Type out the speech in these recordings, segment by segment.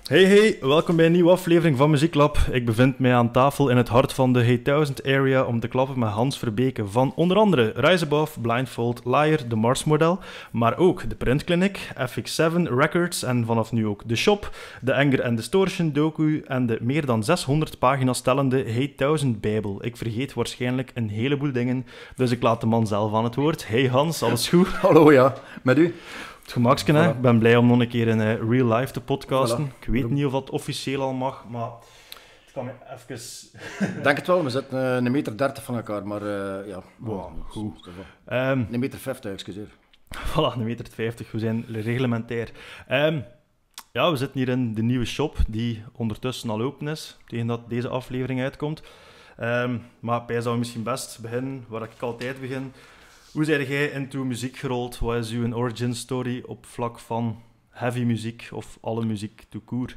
Hey, welkom bij een nieuwe aflevering van Muzieklab. Ik bevind mij aan tafel in het hart van de Hey 1000 area om te klappen met Hans Verbeke van onder andere Rise Above, Blindfold, Liar, de Mars Model, maar ook de Print Clinic, FX7 Records en vanaf nu ook The Shop, de Anger and Distortion docu en de meer dan 600 pagina's tellende Hey 1000 Bijbel. Ik vergeet waarschijnlijk een heleboel dingen, dus ik laat de man zelf aan het woord. Hey Hans, alles goed? Hallo, ja. Met u? Het gemaksken, hè? Ik ben blij om nog een keer in real life te podcasten. Voilà. Ik weet niet of dat officieel al mag, maar het kan me even... Ik denk het wel, we zitten 1,30 meter van elkaar, maar ja. Wow, goed. 1,50 meter, excuseer. Voilà, 1,50 meter, we zijn reglementair. Ja, we zitten hier in de nieuwe shop, die ondertussen al open is, tegen dat deze aflevering uitkomt. Maar bij zou we misschien best beginnen, waar ik altijd begin. Hoe zijn jij into muziek gerold? Wat is uw origin story op vlak van heavy muziek of alle muziek tout court?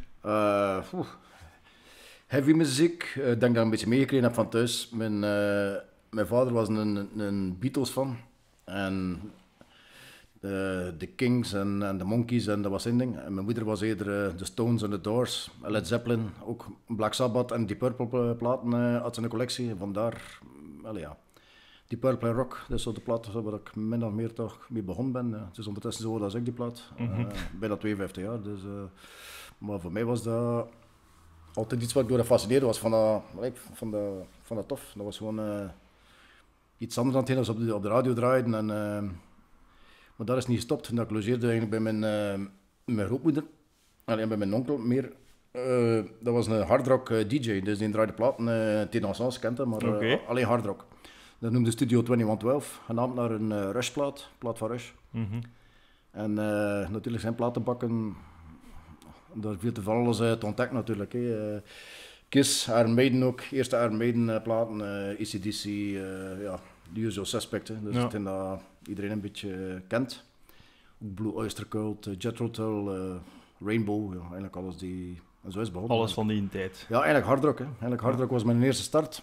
Heavy muziek, ik denk dat ik een beetje meegekregen heb van thuis. Mijn vader was een Beatles fan. En de Kings en de Monkees en dat was zijn ding. En mijn moeder was eerder de Stones en de Doors, Led Zeppelin, ook Black Sabbath en die Purple platen had ze in de collectie. Vandaar, wel ja. Die Purple Rock, dat is zo de plaat waar ik min of meer toch mee begonnen ben. Het is ondertussen zo als ik die plaat. Bijna 52 jaar. Dus, maar voor mij was dat altijd iets wat ik door gefascineerd was. Van dat tof. Dat was gewoon iets anders dan hetgeen als op de radio draaiden. En, maar dat is niet gestopt. En dat ik logeerde eigenlijk bij mijn grootmoeder. Alleen bij mijn onkel meer. Dat was een hardrock DJ. Dus die draaide platen. Tennessee kent hem, maar alleen hardrock. Dat noemde Studio 2112, genaamd naar een Rush-plaat van Rush. En natuurlijk zijn platenbakken, daar viel te van alles te ontdekken natuurlijk. Kiss, Iron Maiden ook, eerste Iron Maiden platen, AC/DC, ja, de usual suspect. Dus ik denk dat iedereen een beetje kent. Ook Blue Oyster Cult, Jethro Tull, Rainbow, ja, eigenlijk alles die... En zo is het begonnen. Alles van die tijd. Ja, eigenlijk hardrock. Eigenlijk hardrock was mijn eerste start.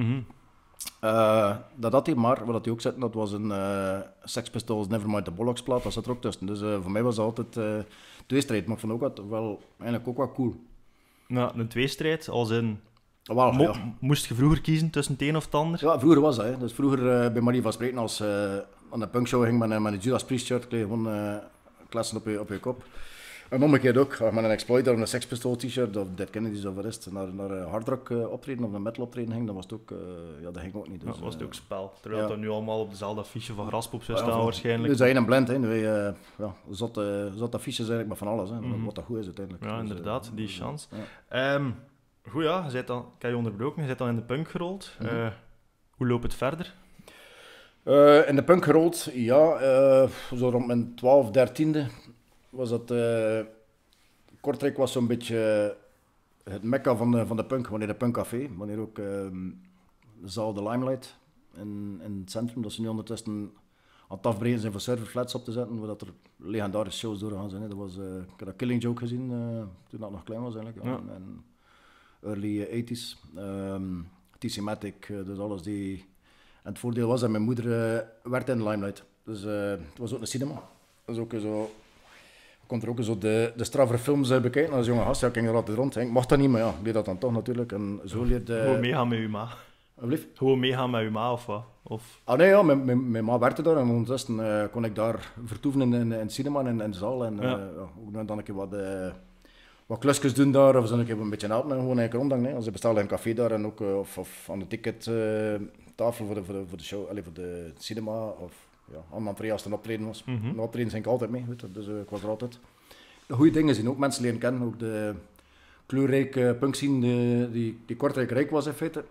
Dat had hij, maar wat hij ook zette, dat was een Sex Pistols Nevermind the Bollocks plaat, dat zat er ook tussen. Dus voor mij was dat altijd tweestrijd, maar ik vond ook eigenlijk ook wel cool. Nou, een tweestrijd, als in... Moest je vroeger kiezen tussen het een of het ander? Ja, vroeger was dat. Hè. Dus vroeger bij Marie van Spreken, als aan de punkshow ging met een Judas Priest shirt, kreeg je gewoon klassen op je kop. En omgekeerd ook, met een Exploiter of een Sex Pistol t-shirt of Dead Kennedys of wat is het, naar hardrock optreden of een metal optreden ging, dan was het ook, dat ging ook niet. Dus, was het ook spel, terwijl het nu allemaal op dezelfde affiche van Graspop zou staan waarschijnlijk. Dus dat je een blend, hè. Zat affiches eigenlijk maar van alles, hè. Wat dat goed is uiteindelijk. Ja, inderdaad, die chance. Ja. Goed ja, ik heb je onderbroken, je bent dan in de punk gerold. Hoe loopt het verder? In de punk gerold, ja, zo rond mijn 12, 13e. Was dat, Kortrijk was zo'n beetje het mekka van de punk, wanneer de punkcafé, wanneer ook de zaal de Limelight in het centrum, dat ze nu ondertussen aan het afbreken zijn voor serverflats op te zetten, waar dat er legendarische shows doorgaan zijn. Dat was, ik heb dat Killing Joke gezien toen dat nog klein was eigenlijk, en early 80s, TC-Matic, dus alles die... En het voordeel was dat mijn moeder werkte in de Limelight, dus het was ook een cinema. Dat is ook zo... Je kon er ook zo de straffere films bekijken als jonge gast. Ja, ik ging er altijd rond. Ik mocht dat niet, maar ja, ik deed dat dan toch natuurlijk. En zo leerde... Gewoon meegaan met uw ma. Gewoon meegaan met uw ma, of wat? Of... Ah nee, ja, mijn ma werkte daar en ondertussen kon ik daar vertoeven in het cinema en in de zaal. En ook dan een keer wat klusjes doen daar, of zo een keer een beetje helpen en gewoon eigenlijk rondhangen. Als ze bestelde een café daar en ook of aan de tickettafel voor de show, voor de cinema, of... Ja, aan Andrea als het een optreden was. Een optreden ging ik altijd mee, weet je, dus ik was er altijd. De goede dingen zien, ook mensen leren kennen, ook de kleurrijke punk scene die Kortrijk rijk was in feite.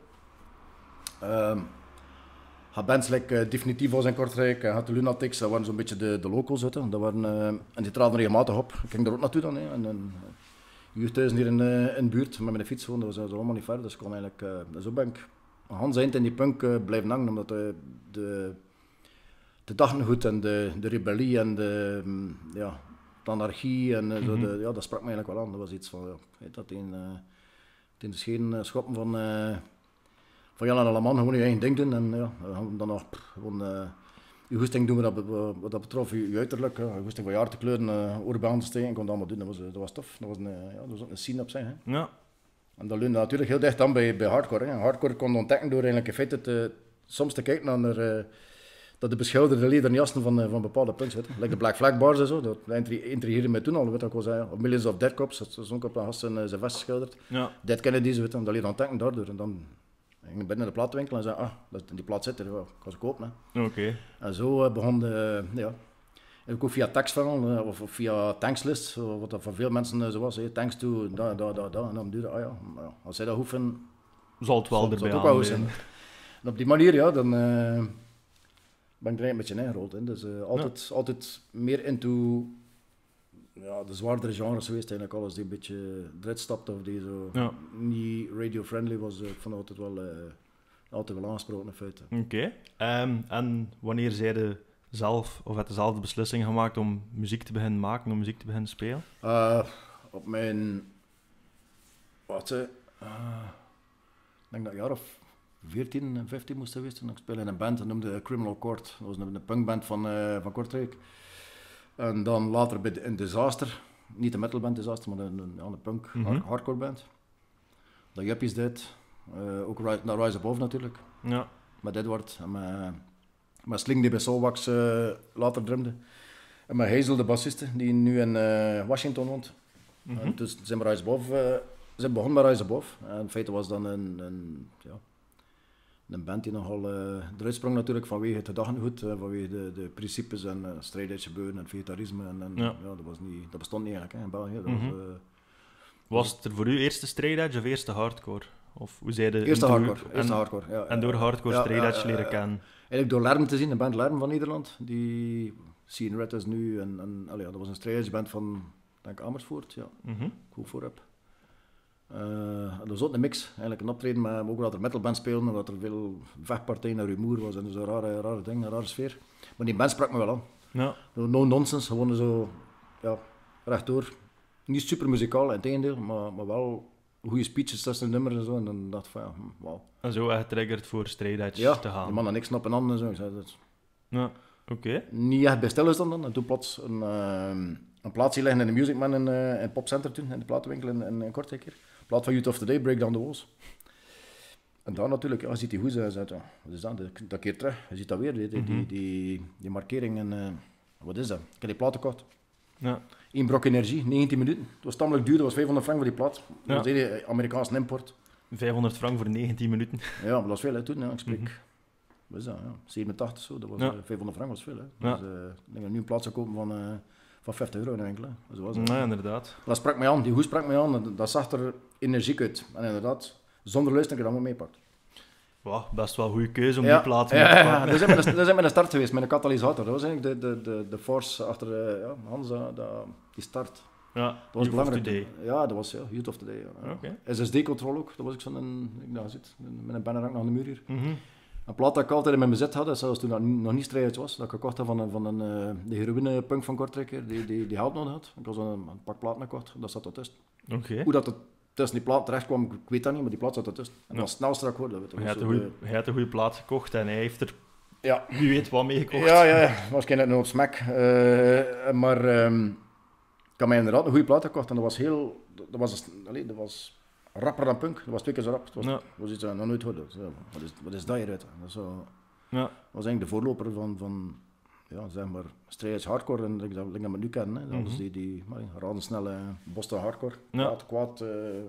Had bands like Definitief was in Kortrijk, had de Lunatics, dat waren zo'n beetje de locals, dat waren, en die traden regelmatig op. Ik ging er ook naartoe dan, en uurthuizen hier in de buurt met mijn fiets, dat was allemaal niet ver, dus ik kon eigenlijk, zo ben ik Hans eind in die punk blijven hangen, omdat de gedachtegoed en de rebellie en de anarchie en dat sprak me eigenlijk wel aan. Dat was iets van, dat in de schenen schoppen van Jan en Alleman, gewoon je eigen ding doen en dan nog gewoon je goesting doen wat dat betrof, je uiterlijk, je goesting van je haar te kleuren, oorbaan te steken, kon dat allemaal doen. Dat was tof. Dat was ook een scene op zich. Hè. Ja. En dat leunde natuurlijk heel dicht aan bij hardcore. Hè. Hardcore kon ontdekken door eigenlijk in feite soms te kijken naar de beschilderde lederen jassen van bepaalde punten. Like de Black Flag bars en zo, dat intrigeerde mij toen al. Weet ik wel zeggen. Of Millions of Dead Cops, dat is ook op een gast zijn vest geschilderd. Ja. Dead Kennedys, weet je, dat leerde ontdekken daardoor. En dan ging ik binnen de platenwinkel en zei, die plaat zit er, ik ga ze kopen. Oké. En zo begon ook via tekstverhaal of via tankslist, wat dat voor veel mensen zo was. Thanks to da. En dan duurde, als zij dat goed vinden, Zal het wel zal erbij het ook wel goed zijn. aanleunen. En op die manier, ja, dan ben ik er een beetje ingerold. Hè. Dus altijd meer into de zwaardere genres geweest. Eigenlijk alles die een beetje eruit stapte of die zo niet radio-friendly was. Ik vond altijd wel aangesproken in feite. Oké. En wanneer zij de zelf of het dezelfde beslissing gemaakt om muziek te beginnen maken, om muziek te beginnen spelen? Op mijn... ik denk dat een jaar of 14, 15 moest geweest zijn. Ik speelde in een band, dat noemde Criminal Court. Dat was een punkband van Kortrijk. En dan later in Disaster. Niet de metalband Disaster, maar een punk hardcore band. Dat Juppies deed. Ook naar Rise Above natuurlijk. Ja. Met Edward en met Sling die bij Soulwax later drumde. En met Hazel, de bassiste, die nu in Washington woont. En dus zijn we Rise Above... Ze begon met Rise Above. En in feite was dan een band die nogal eruit sprong natuurlijk vanwege het gedachtegoed, vanwege de principes en straight edge gebeuren en vegetarisme. Dat bestond niet eigenlijk hè, in België. Was het er voor u eerste straight edge of eerste hardcore? Of hoe zei de eerste hardcore, ja. En door hardcore straight edge leren kennen? Eigenlijk door Lerm te zien, de band Lerm van Nederland. Die Seeing Red is nu. Dat was een straight edge band van, denk ik, Amersfoort. Ja. Goed voor heb. Dat was ook een mix, eigenlijk een optreden, maar ook dat er metalband speelden, omdat er veel vechtpartijen en rumoer was en zo'n rare ding, een rare sfeer. Maar die band sprak me wel aan. Ja. No nonsense, gewoon zo rechtdoor. Niet super muzikaal, in tegendeel, maar wel goede speeches tussen de nummers en zo. En dan dacht ik van wauw. En zo getriggerd voor straight edge te gaan. Die man had niks op een ander en zo. Ik zei, dat ja, oké. Niet echt bij stil is dan. En toen plots een plaatsje liggen in de Music Man in Popcenter toen, in de platenwinkel in Kortrijk. Plaat van Youth of the Day, Break Down the Walls. En daar natuurlijk, je ziet die goed zijn. Wat is dat? Dat keer terug. Je ziet dat weer, die markering. En, wat is dat? Ik heb die plaat gekocht. Ja. 1 brok energie, 19 minuten. Het was tamelijk duur, dat was 500 frank voor die plaat. Dat was een Amerikaanse import. 500 frank voor 19 minuten. Ja, maar dat was veel hè, toen. Ik spreek, wat is dat? 87 zo, dat was 500 frank was veel. Hè. Dus, ik denk dat nu een plaat zou kopen van 50 euro in de winkel. Nee, inderdaad. Dat sprak mij aan, die hoes sprak mij aan, dat zag er energiek uit. En inderdaad, zonder luisteren kan je dat maar meepakt. Wow, best wel een goede keuze om die plaat mee te pakken. Dat is mijn start geweest, met een katalysator. Dat was eigenlijk de force achter Hans, die start. Ja, dat was belangrijk. Today. Ja, dat was Youth of the Day. Ja. Okay. SSD-control ook, dat was ik zo'n met een banner aan de muur hier. Een plaat dat ik altijd in mijn bezit had, zelfs toen dat nog niet strijd was, dat ik gekocht had van de heroïne-punk van Kortrijk, die help nodig had. Ik had zo'n pak platen gekocht, dat zat ertussen. Okay. Hoe dat het tussen die plaat terecht kwam, ik weet dat niet, maar die plaat zat ertussen. En dat was snel strak geworden. Hij had een goede plaat gekocht en hij heeft er wie weet wat mee gekocht. Ja, waarschijnlijk nog op smack. Maar ik had mij inderdaad een goede plaat gekocht en dat was rapper dan punk, dat was 2 keer zo rap. Het was iets dat ik nog nooit hoorde. Wat is dat hier uit? Dat was eigenlijk de voorloper van zeg maar, straight hardcore en ik dat we nu kennen. Hè. Dus die razendsnelle Boston hardcore, kwaad.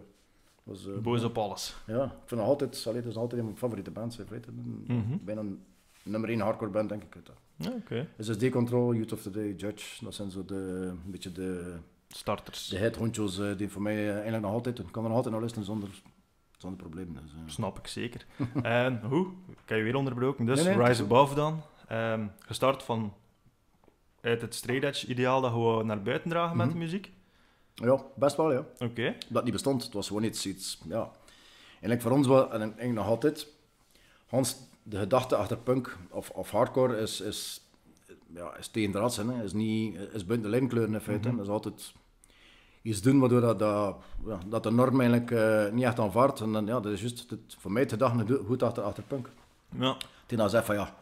Boos op alles. Ja, ik vind het altijd, het is altijd een van mijn favoriete bands. Bijna een nummer 1 hardcore band, denk ik. Okay. SSD Control, Youth of the Day, Judge, dat zijn zo een beetje de starters. De headhondjes die voor mij eigenlijk nog altijd, ik kan er nog altijd naar luisteren zonder problemen. Dus, snap ik zeker. En hoe? Ik heb je weer onderbroken. Dus nee, Rise Above dan. Gestart uit het straight edge ideaal dat we naar buiten dragen met de muziek? Ja, best wel, ja. Oké. Dat niet bestond, het was gewoon iets ja. Eigenlijk voor ons wel, en eigenlijk nog altijd, Hans, de gedachte achter punk of hardcore is tegendraads, is buiten de lijnkleuren in feite. Dat is altijd iets doen waardoor dat de norm eigenlijk niet echt aanvaardt. En dan, dat is juist voor mij het gedachtegoed achter punk. Ja. Die dan zegt van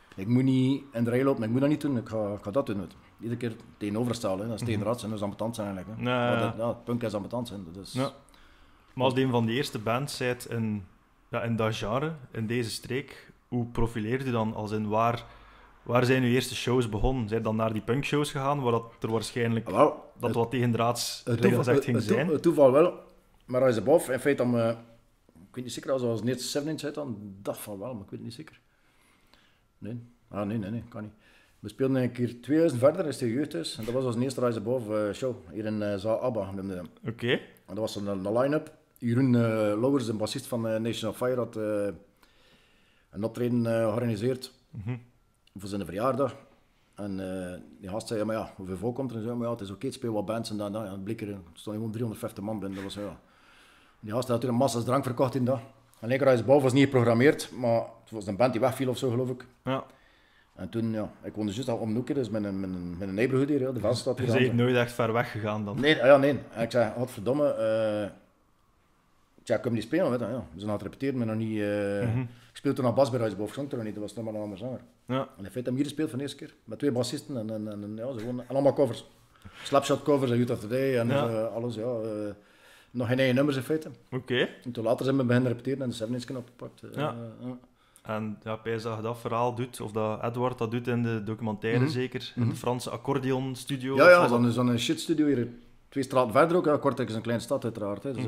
Ik moet niet in de rij lopen, ik moet dat niet doen, ik ga dat doen. Iedere keer tegenoverstellen, dat is tegen rats en dat is ambetant zijn eigenlijk. Het punk is ambetant zijn. Dus... Ja. Maar als een van de eerste bands zijt in dat genre, in deze streek, hoe profileert u dan? Als in waar zijn uw eerste shows begonnen? Zijn dan naar die punkshows gegaan, waar dat er waarschijnlijk dat wat tegendraads ging zijn? Het toeval wel, maar Rise Above, in feite, ik weet niet zeker, als het net 7 inch dan dacht van wel, maar ik weet het niet zeker. Nee, kan niet. We speelden een keer 2000 verder, is de jeugdhuis, en dat was onze eerste Rise Above show, hier in Zaal Abba. Oké. En dat was een line-up. Jeroen Lauwers, een bassist van Nation of Fire, had een optreden georganiseerd voor zijn verjaardag. En die gast zei, maar ja, hoeveel volk komt er? En zei, maar ja, het is oké, het speel wat bands en dan. Ja, het bleek er stond gewoon 350 man binnen. Dat was, ja. Die gast had natuurlijk massa's drank verkocht in dat. En Lekker Rise Above was niet geprogrammeerd, maar het was een band die wegviel of zo, geloof ik. Ja. En toen, ja, ik woonde juist al om de hoek, dus met een neighborhood hier, ja, de Velstad. Dus je bent nooit echt ver weg gegaan dan? Nee. En ik zei, godverdomme, ik kom niet spelen, weet je. Ja, we zijn aan het repeteren, maar nog niet... Ik speelde toen al bas bij Rise Above, zong er nog niet, dat was nog maar een ander zanger. Ja. En in feite hebben we hier gespeeld voor de eerste keer, met 2 bassisten en ja, en allemaal covers. Slapshot covers, Youth of the Day en alles, ja. Nog geen eigen nummers in feite. Oké. En toen later zijn we beginnen repeteren en de 7-inch opgepakt. En ja, Pijs dat je dat verhaal doet, of dat Edward dat doet in de documentaire zeker, in de Franse accordeon studio. Ja, zo'n shit studio hier, 2 straten verder ook. Ja, Kortrijk is een kleine stad uiteraard. Hè. Dus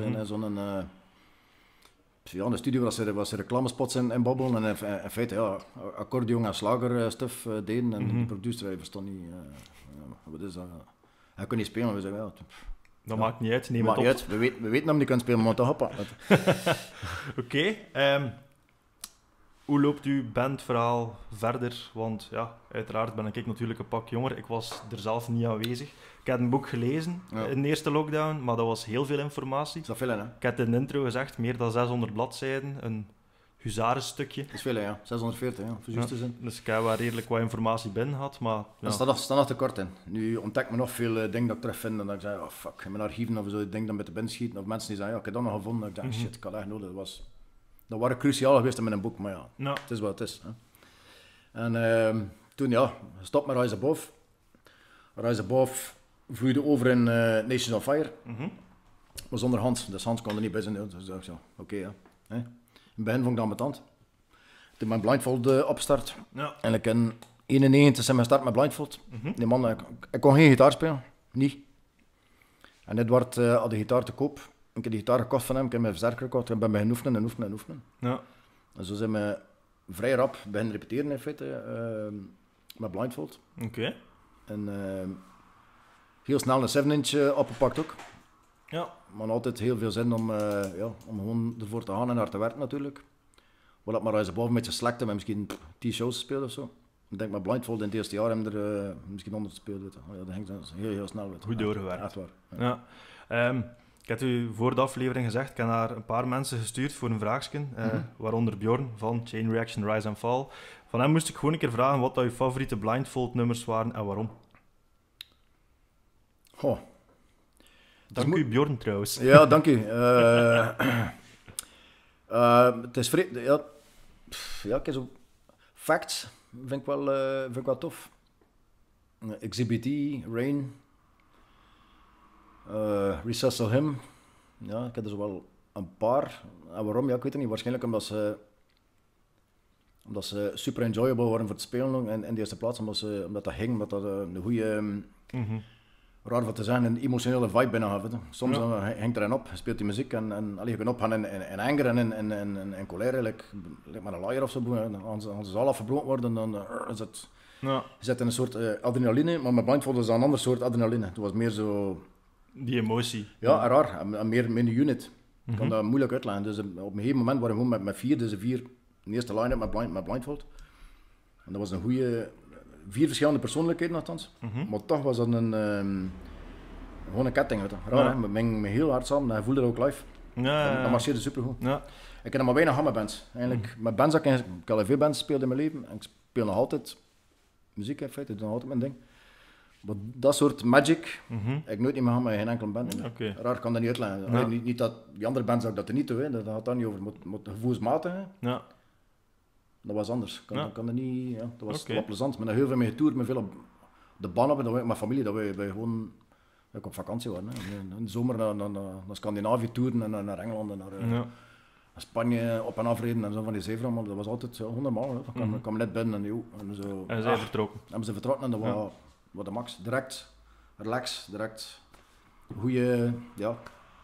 een studio waar ze reclamespots in babbelen en in feite ja, accordeon en slagerstuff deden. En de producer verstond niet, wat is dat? Hij kon niet spelen, we zeiden ja... Dat maakt niet uit, neem het op. Uit. We weten hem niet kan spelen, maar toch oppakken. Oké. Hoe loopt uw bandverhaal verder? Want ja, uiteraard ben ik natuurlijk een pak jonger. Ik was er zelf niet aanwezig. Ik heb een boek gelezen in de eerste lockdown, maar dat was heel veel informatie. Dat is veel, hè? Ik heb in de intro gezegd, meer dan 600 bladzijden. Een huzarenstukje. Dat is veel, ja. 640, ja. Voor juist te zijn. Dus ik heb wel redelijk wat informatie binnen gehad, maar... Ja. Dat staat nog te kort in. Nu ontdek me nog veel dingen dat ik terugvind en dat ik zei, oh fuck, in mijn archieven of zo, ik denk dat met de binnen schieten. Of mensen die zeggen, ja, ik heb dat nog gevonden. En ik dacht, shit, ik had echt nodig. Dat waren cruciaal geweest in mijn boek, maar ja, het is wat het is. Hè. En toen, ja, stop met Rise Above. Rise Above vloeide over in Nations of Fire. Maar zonder Hans, dus Hans kon er niet bij zijn. Dus dacht ik zo, oké, ja. Hè. In het begin vond ik dat ambetant. Toen mijn Blindfold opgestart. Ja. Eigenlijk in 91 zijn we gestart met Blindfold. Die man, ik kon geen gitaar spelen, niet. En Edward had de gitaar te koop. Ik heb die gitaar gekocht van hem, ik heb mijn versterker gekocht en ben beginnen oefenen. Ja. En zo zijn we vrij rap beginnen repeteren in feite, met Blindfold. Oké. En heel snel een 7-inch opgepakt ook. Ja. Maar altijd heel veel zin om gewoon ervoor te gaan en hard te werken natuurlijk. Wat dat maar Rise Above een beetje slekte met misschien 10 shows gespeeld of zo. Ik denk met Blindfold in het eerste jaar hebben er misschien 100 gespeeld. Dat ging heel snel. Goed doorgewerkt. Echt waar. Ja. Ik heb u voor de aflevering gezegd, ik heb naar een paar mensen gestuurd voor een vraagje, waaronder Bjorn van Chain Reaction Rise and Fall. Van hem moest ik gewoon een keer vragen wat dat uw favoriete Blindfold nummers waren en waarom. Goh. Dank u Bjorn trouwens. Ja, dank u. Het is vrij... Ja, kijk zo... Facts vind ik wel tof. Exhibit E, Rain... Resuscitate Him. Ja, ik heb er zo wel een paar. En waarom? Ja, ik weet het niet. Waarschijnlijk omdat ze super enjoyable waren voor het spelen in de eerste plaats. Omdat dat ging, omdat dat een goede... raar wat te zeggen, een emotionele vibe binnen had. Soms hangt er een op, speelt die muziek en je kan opgaan in anger en in colère, like met een liar of zo. Als ze al afgebroken worden, dan is het... Ja. Je zit in een soort adrenaline, maar met Blindfold is dat een ander soort adrenaline. Het was meer zo... Die emotie. Ja, raar. En meer een unit. Ik kan dat moeilijk uitleggen. Dus op een gegeven moment waren we gewoon met 4, dus de 4, de eerste line-up met Blindfold. En dat was een goede... 4 verschillende persoonlijkheden althans. Maar toch was dat gewoon een ketting. Raar, hè? We mengen heel hard samen en je voelde dat ook live. Dat marcheerde supergoed. Ja. Ik heb nog maar weinig gehad met bands. Eigenlijk, met bands ik al veel bands gespeeld in mijn leven. En ik speel nog altijd muziek in feite, ik doe nog altijd mijn ding. Maar dat soort magic, heb ik nooit meer gehad met geen enkele band. Okay. Raar kan dat niet uitleggen. Ja. Niet dat die andere bands ook dat er niet toe, dat gaat daar niet over. Maar gevoelsmatig. Ja. Dat was anders. Kan er niet, ja, dat was wel plezant. Maar heel veel mee getoerd, met veel op de baan hebben, met mijn familie, dat wij gewoon op vakantie waren. Hè. In de zomer naar Scandinavië toeren en naar Engeland en naar Spanje op en afreden en zo van die zeevrouw, maar dat was altijd 100 maal. Dan kwam net binnen en zo. En zij vertrokken. En ze vertrokken en dat was de max. Direct, relax, direct. Goeie, ja,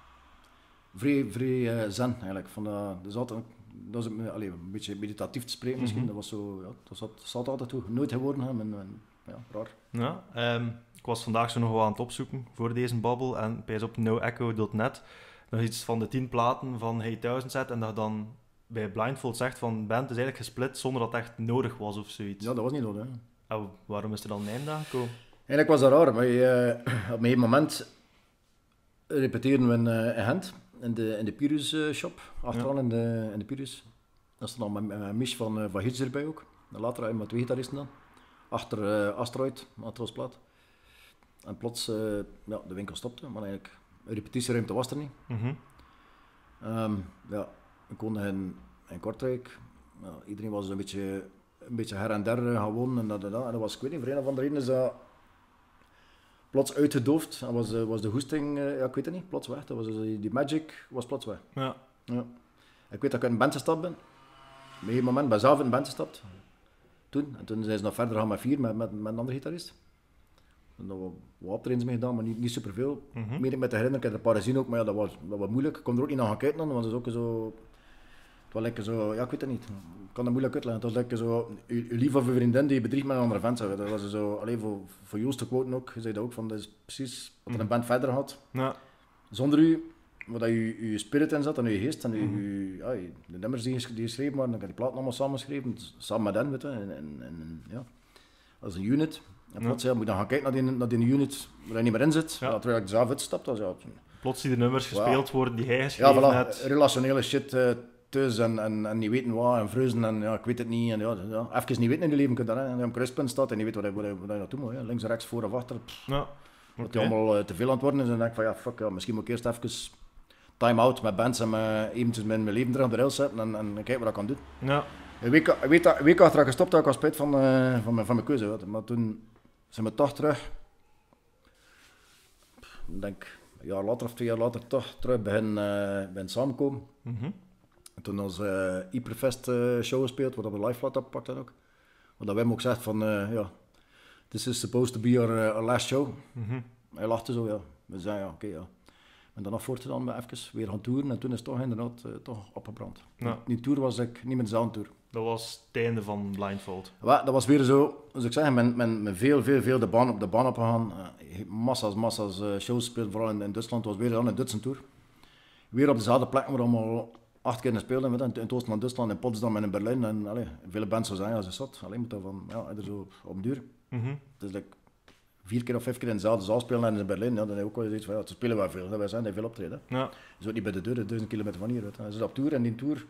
vrij zen eigenlijk. Dat is een beetje meditatief te spreken misschien. Dat was zo, ja, dat zat altijd toe. Nooit geworden, hè, ja, raar. Ja, ik was vandaag zo nog wel aan het opzoeken voor deze babbel en bij op noecho.net nog iets van de 10 platen van Hey 1000 zet en dat dan bij Blindfold zegt van band is eigenlijk gesplit zonder dat het echt nodig was of zoiets. Ja, dat was niet nodig. En waarom is er dan een einde aangekomen? Eigenlijk was dat raar, maar op een gegeven moment repeteren we in Gent, in de Pyrrhus shop, achteraan in de Pyrrhus. Daar stond dan met Mich van Hitz erbij ook. En later hebben we 2 gitaristen dan. Achter Asteroid, Atrosplaat. En plots, de winkel stopte, maar eigenlijk een repetitieruimte was er niet. We konden in Kortrijk. Iedereen was een beetje her en der gaan wonen en dat was, ik weet niet, voor een of andere reden is dat plots uitgedoofd. En was de hoesting, ik weet het niet, plots weg. Dat was, die magic was plots weg. Ja. Ik weet dat ik in een band gestapt ben. Op een moment ben ik zelf in een band gestapt. Toen zijn ze nog verder gaan met 4 met een andere gitarist. En dat wat optredens mee gedaan, maar niet superveel. Meer met te herinneren, ik heb er een paar gezien ook, maar ja, dat was moeilijk. Ik kon er ook niet naar gaan kijken, want het was ook zo... Het was lekker zo, ja, ik weet het niet. Ik kan dat moeilijk uitleggen. Het was lekker zo, je lief of je vriendin die bedriegt met een andere vent. Dat was zo, alleen voor Joost te quoten ook. Je zei dat ook, van, dat is precies wat er een band verder had. Ja. Zonder u, waar je spirit in zat en je geest en de nummers die geschreven waren, ik heb die platen allemaal samengeschreven, samen met hen, weet je, en ja, als een unit. En plots moet je dan gaan kijken naar die unit waar je niet meer in zit, terwijl ik zelf uitstap. Plots die de nummers gespeeld worden die hij geschreven heeft. Relationele shit thuis en niet weten wat en vreuzen en ik weet het niet. En even niet weten in je leven, kun je dat, en je op een kruispunt staat en je weet wat je naartoe moet. Links, rechts, voor of achter. Dat die allemaal te veel aan het worden is en dan denk ik van misschien moet ik eerst even time-out met bands en eventjes mijn leven terug op de rails zetten en kijken wat ik kan doen. Ja. Een week achter ik gestopt had, ik was spijt van mijn keuze. Maar toen zijn we toch terug, ik denk een jaar later of 2 jaar later, toch terug bij hen samenkomen. En toen ons Hyperfest show gespeeld, waar we live plaat opgepakt hadden ook. Want Wim ook zegt van, this is supposed to be our last show. Hij lachte zo, ja. We zeiden, oké. En dan voortgedaan met even weer gaan toeren en toen is het toch inderdaad toch opgebrand. Ja. Die tour was ik niet meer dezelfde tour. Dat was het einde van Blindfold. Ja, dat was weer zo, zoals ik zeg, met veel de baan opgegaan. Massa's shows gespeeld, vooral in Duitsland. Het was weer een Duitse tour. Weer op dezelfde plek waar we allemaal 8 keer speelden. In het oosten van Duitsland, in Potsdam en in Berlijn. En vele bands zo zijn als je zat. Alleen moet dat van, er zo op duur. Dus 4 keer of 5 keer in dezelfde zaal spelen en in Berlijn, dan heb je ook wel zoiets van, ze spelen wel veel, wij zijn veel optreden. Je zit niet bij de deur, 1000 kilometer van hier. Ze zit op tour en die tour,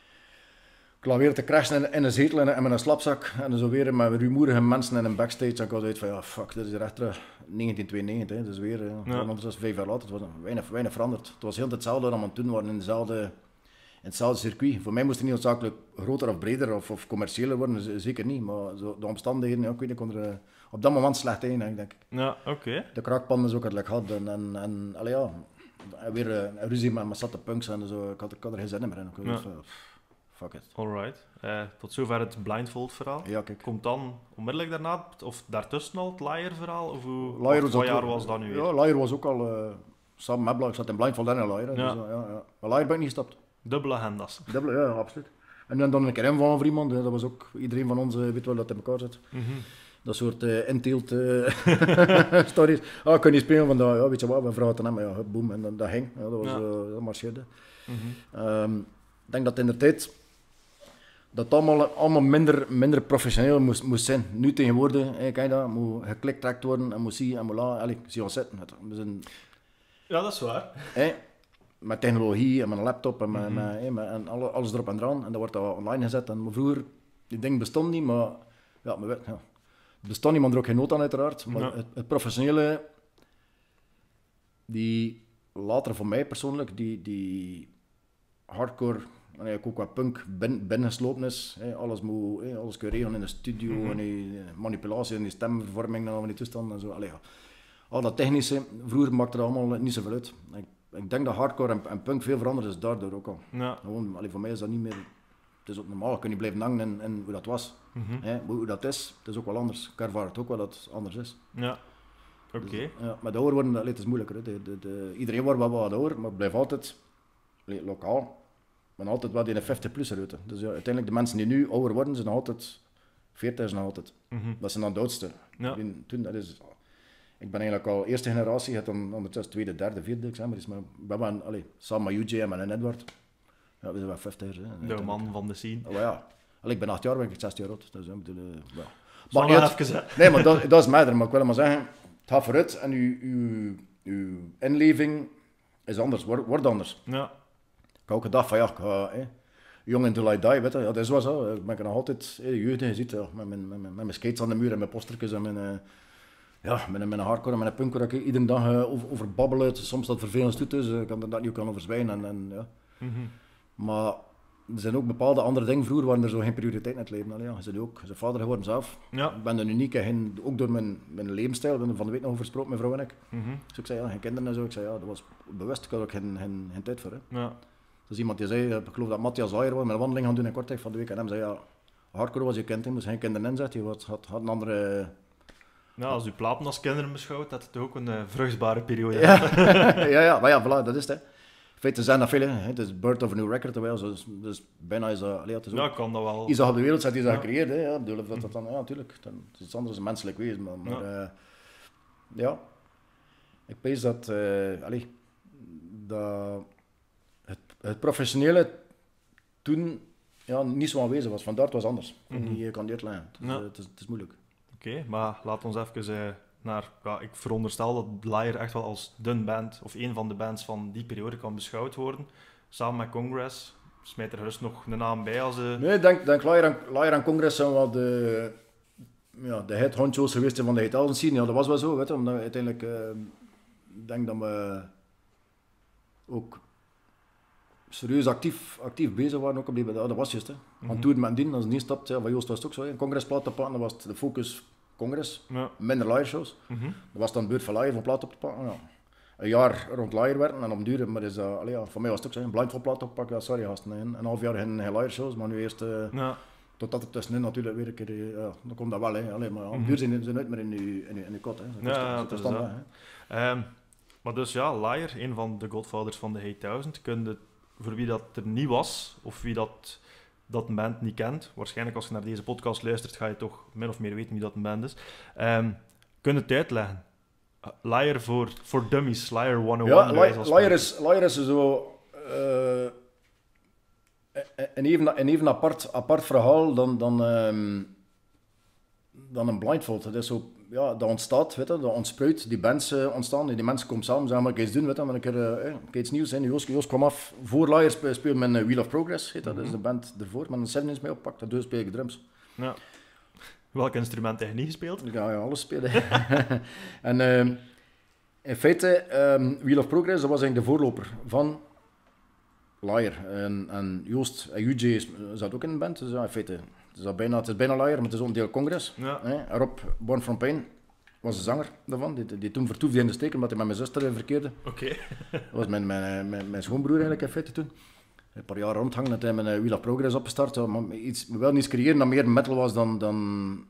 ik lag weer te crashen in een zetel en met een slapzak en zo weer met rumoerige mensen in een backstage en ik had zoiets van, fuck, dit is hier echt terug 1992, dus weer, ondertussen 5 jaar later, het was weinig veranderd. Het was heel hetzelfde dat we aan het doen waren in hetzelfde circuit. Voor mij moest het niet noodzakelijk groter of breder of commerciëler worden, zeker niet, maar zo, de omstandigheden, ik weet niet, ik kon er op dat moment slecht heen, denk ik. Ja, oké. De kraakpan is ook het gehad en weer een ruzie met zatte punks en zo, ik had er geen zin meer in. Dus, fuck it. Alright. Tot zover het Blindfold verhaal. Ja, kijk. Komt dan onmiddellijk daarna, of daartussen al, het Liar verhaal? Of wat jaar was dat nu weer? Ja, Liar was ook al samen met Blindfold. Ik zat in Blindfold en Liar. Ja. Dus, maar Liar ben ik niet gestapt. Dubbele agendas. Ja, absoluut. En dan een keer invallen voor iemand, dat was ook, iedereen van ons weet wel dat het in elkaar zit. Dat soort inteelt stories. Ik kan niet spelen vandaag, ja, weet je wat, we vragen het aan hem, maar boem, en dat ging. Ja, dat marcheerde. Ik denk dat in de tijd dat allemaal minder professioneel moest zijn. Nu tegenwoordig, kijk je dat, moet gekliktrakt worden en moet zien en moet zie ons zitten. Ja, dat is waar. Met technologie en met een laptop en alles erop en eraan. En dat wordt dan online gezet. En vroeger, die ding bestond niet, maar ja, het bestond niet, maar er ook geen nood aan uiteraard. Maar het professionele, die later voor mij persoonlijk, die hardcore eigenlijk ook wat punk binnengeslopen is. Alles moet, alles kun je regelen in de studio, en die manipulatie en die stemvervorming en al die toestanden en zo. Allee, ja. Al dat technische, vroeger maakte er allemaal niet zoveel uit. Ik denk dat hardcore en punk veel veranderd is daardoor ook al. Ja. Gewoon, voor mij is dat niet meer... Het is ook normaal, je kunt niet blijven hangen in hoe dat was. Hoe dat is, het is ook wel anders. Ik ervaar het ook wel dat het anders is. Ja, oké. Dus, ja, met ouder worden, het is moeilijker. Hè. Iedereen wordt wel wat ouder, maar het blijft altijd lokaal. Maar altijd wel die 50-plusser uit. Dus ja, uiteindelijk de mensen die nu ouder worden, zijn nog altijd 40 is nog altijd. Dat zijn dan de oudste. Ja. Toen, dat is... Ik ben eigenlijk al eerste generatie, het dan ondertussen tweede, derde, vierde examen. Dus we hebben samen met UJ en Edward. Ja, we zijn wel 50. Hè. De man van de scene. Oh, ja. Ik ben 8 jaar, ben ik 16 jaar oud. Dus, ja. Maar even, nee, maar dat is mij er. Maar ik wil maar zeggen, het gaat vooruit en uw inleving is anders, wordt anders. Ja. Ik heb ook gedacht van ja, ik ga young until I die, weet je. Ja, dat is wel zo. Ik ben nog altijd, de jeugd, je ziet, ja, met mijn skates aan de muur en mijn postertjes en met een hardcore en met een punk waar ik iedere dag over babbel. Soms dat vervelend doet, dus ik kan dat niet kan overzwijnen. Ja. Maar er zijn ook bepaalde andere dingen. Vroeger waren er zo geen prioriteit in het leven. Allee, ja. Je bent vader geworden zelf. Ja. Ik ben een unieke, ook door mijn levensstijl. We hebben van de week nog over gesproken, mijn vrouw en ik. Dus ik zei, ja, geen kinderen en zo. Ik zei, ja, dat was bewust. Ik had ook geen tijd voor. Hè. Ja. Dus iemand die zei, ik geloof dat Matthias Ayer was, met een wandeling gaan doen in Kortrijk van de week. En hem zei, ja, hardcore was je kind, dus geen kinderen inzet. Je had een andere... Ja, als u platen als kinderen beschouwt, dat het ook een vruchtbare periode. Ja, maar ja, voilà, dat is het. Hè. In feite zijn dat veel, hè. Het is birth of a new record, dus bijna is dat... Het is ook, ja, kan dat wel. iets dat op de wereld zet, is dat gecreëerd. Hè. Ja, bedoel, dat dan, ja, natuurlijk. Het is iets anders, een menselijk wezen. Maar ja, ik pees dat, dat het professionele toen niet zo aanwezig was. Vandaar het was anders. Je kan niet uitleggen. Het is moeilijk. Oké, maar laat ons even naar... Ja, ik veronderstel dat Liar echt wel als de band, of een van de bands van die periode kan beschouwd worden. Samen met Congress. Smijt er gerust nog een naam bij als... Nee, ik denk Liar en Congress zijn wel de head-honcho's geweest van de 2000 scene. Ja, dat was wel zo, weet je. Omdat we uiteindelijk... Ik denk dat we ook serieus actief bezig waren. Ook op die, dat was juist, hè. Want toen met die, als het niet stapt, ja, van Joost was het ook zo. Een congressplaat te pakken, dan was het de focus Congress. Ja. Minder Liar-shows. Dat was dan de beurt van Liar van plaat op te pakken. Ja. Een jaar rond Liar werken en op duur, maar is, voor mij was het ook zo. Een blindfold plaat oppakken, ja, sorry gasten. Een half jaar geen Liar-shows, maar nu eerst... Totdat er tussenin natuurlijk weer een keer... dan komt dat wel, hè. Allee, maar op duur zijn ze nooit meer in je kot, hè. Dat is standaard, hè. Maar dus ja, Liar, een van de godfathers van de 8000, voor wie dat er niet was, of wie dat een band niet kent, waarschijnlijk als je naar deze podcast luistert, ga je toch min of meer weten wie dat een band is. Kun je het uitleggen? Liar voor dummies, Liar 101. Ja, Liar is zo... een even apart verhaal dan een blindfold. Dat is zo... Ja, dat ontstaat, weet je, dat ontspruit, die bands ontstaan, die mensen komen samen, zeggen maar, ik ga iets doen, weet je, maar een keer iets nieuws. Joost kwam af, voor Liar speelde met Wheel of Progress, dat is de band ervoor, met een 7-inch mee oppakt, dat speel ik drums. Ja. Welk instrument heb je niet gespeeld? Ja, alles spelen. En in feite, Wheel of Progress, dat was eigenlijk de voorloper van Liar. En Joost en UJ zat ook in de band, dus ja, in feite... Het is bijna Liar, maar het is ook een deel Congress. Ja. Rob, Born From Pain, was de zanger daarvan. Die toen vertoefde in de steek, omdat hij met mijn zuster verkeerde. Okay. Dat was mijn schoonbroer eigenlijk in feite toen. Een paar jaar rondhangen, dat hij met Wheel of Progress opgestart. Maar wel iets creëren dat meer metal was dan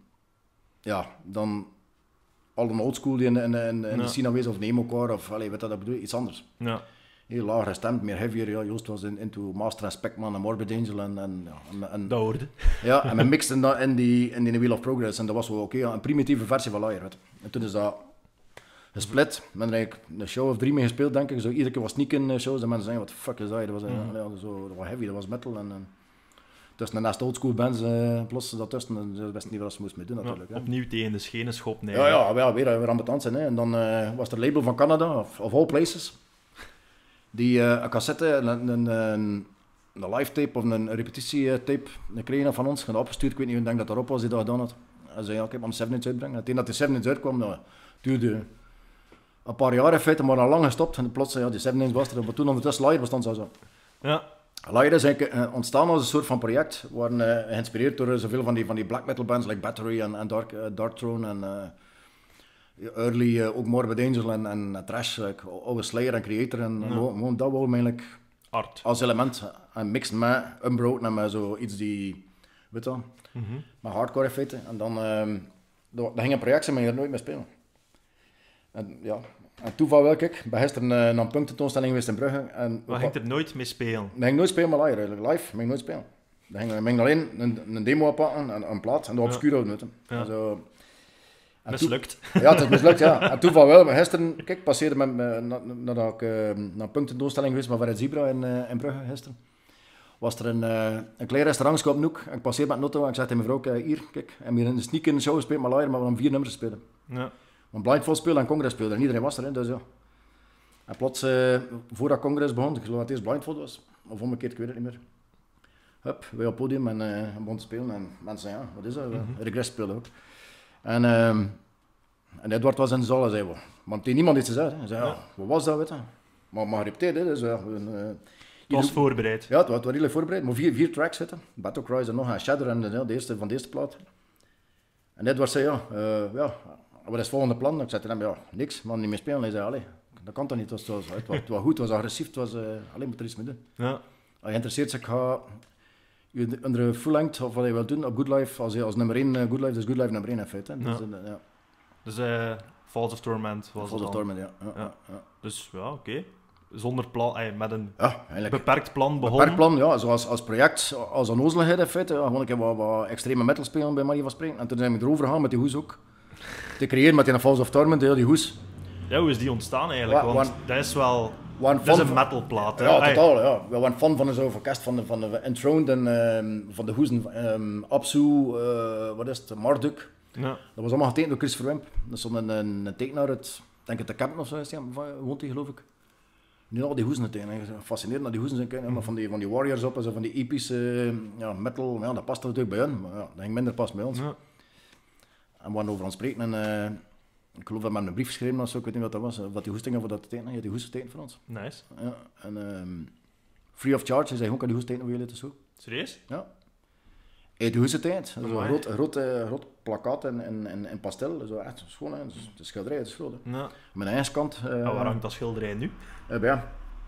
al de oldschool die in de scene aanwezig, of Nemocore, of weet dat bedoel, iets anders. Ja. Heel lager gestemd, meer heavier. Ja, Joost was into Master and Specman en Morbid Angel. En dat hoorde. Ja, en we mixten dat in die Wheel of Progress. En dat was wel oké, een primitieve versie van Liar. En toen is dat gesplit. We hebben eigenlijk een show of 3 mee gespeeld, denk ik. Zo, iedere keer was sneaken shows en mensen zeiden, wat fuck is dat? Dat was heavy, dat was metal. En tussen de naast oldschool bands, plus dat tussen, ze wisten niet wat ze moesten mee doen natuurlijk. Opnieuw tegen de schenen schop. Nee, weer ambetant zijn. Hè. En dan was er een label van Canada, of all places. Die een cassette, een live tape of een repetitietape kregen van ons, opgestuurd. Ik weet niet, ik denk dat erop was die dat gedaan had. Hij zei, ja, ik heb een 7-inch uitbrengen. En tegen dat die 7-inch uitkwam, duurde een paar jaar in feite, maar al lang gestopt. En plots, ja, die 7-inch was er. Maar toen ondertussen Liar bestond zo. Ja. Liar is eigenlijk ontstaan als een soort van project. We waren geïnspireerd door zoveel van die black metal bands, like Battery en Dark Throne en early ook Morbid Angel en Thrash, like, oude Slayer en Creator en gewoon dat wou eigenlijk Art. als element en mixen met Unbroken en met zoiets die, weet je, met hardcore in feite. En dan dat ging een project zijn, maar je er nooit mee spelen. En ja, en toeval wel, ik ben gisteren naar een punktentoonstelling geweest in Brugge. En Maar ging er nooit mee spelen? Ik ging nooit spelen met Liar, eigenlijk. Live, ik nooit spelen. Ik ging alleen een demo oppakken, een plaat en dat obscuur houden met hem. Ja. Zo. Mislukt. Ja, het is mislukt, ja. En toeval wel, maar gisteren, kijk, passeerde nadat ik naar een punktendoelstelling geweest, maar voor het Zebra in Brugge gisteren, was er een klein restaurantje op een hoek. Ik passeerde met Notto en ik zei tegen mijn vrouw, hier, kijk, en hier in de sneak in de show gespeeld met Liar, maar we hebben 4 nummers spelen. Ja. Want Blindfold speelde en Congress speelde en iedereen was er, hè, dus ja. En plots, voordat Congress begon, ik geloof dat het eerst Blindfold was, of omgekeerd, ik weet het niet meer. Hup, wij op het podium en begon te spelen en mensen ja, wat is dat? Regress speelde ook. En Edward was in de zaal en zei, maar meteen niemand iets gezegd. Hij zei, ja, wat was dat, weet je? Maar gerepeteerd, hè. Dus, het was voorbereid. Ja, het was redelijk voorbereid, maar 4 tracks zitten. Battle Cries en nog een Shatter en van de eerste plaat. En Edward zei, ja, wat is het volgende plan? Ik zei tegen hem, ja, niks, man, niet meer spelen. Hij zei, allee, dat kan toch niet, het was goed, het was agressief, het was, alleen moet er iets mee doen. Ja. Als je geïnteresseerd is, ik ga onder de full length, of wat je wilt doen, op Good Life, als nummer 1 Good Life, dus Good Life nummer 1 in feite. Ja. Dus, Dus Falls of Torment was Falls het of dan. Torment, ja. Dus ja, oké. Zonder plan, met een eigenlijk. beperkt plan begonnen. Beperkt plan, ja, zoals als project, als onnozelheid in feite. Ja, gewoon een keer wat extreme metal spelen bij manier van spreken. En toen zijn we erover gegaan met die hoes ook. Te creëren met die Falls of Torment, die hoes. Ja, hoe is die ontstaan eigenlijk? Want dat is wel... Dat is een metalplaat, hè? Ja, totaal, ja. We waren fan van zo'n orkest van de Enthroned en van de hoezen. Absu, wat is het, Marduk. Ja. Dat was allemaal getekend door Chris Verwimp. Dat is een tekenaar uit, denk ik, de Kempen of zo is die, woont hij geloof ik. Nu al die hoezen tekenen, fascinerend naar die hoezen zijn kijken, maar van die Warriors op en zo van die epische metal, ja, dat past natuurlijk bij hun, maar ja, dat ging minder pas bij ons. Ja. En we waren over aan het spreken en ik geloof dat we een brief geschreven of zo, ik weet niet wat dat was, wat die hoestingen voor dat te tekenen, je hebt die hoes getekend voor ons. Nice. Ja, en free of charge, hij zei, hoe kan die hoes tekenen voor jullie, dus zo. Serieus? Ja. Uit de hoesentijd, een groot plakkaat in pastel, zo echt schoon, hè. Dus de schilderij, het is groot. Hè. Ja. Mijn eigen kant. Waar hangt dat schilderij nu? Ja.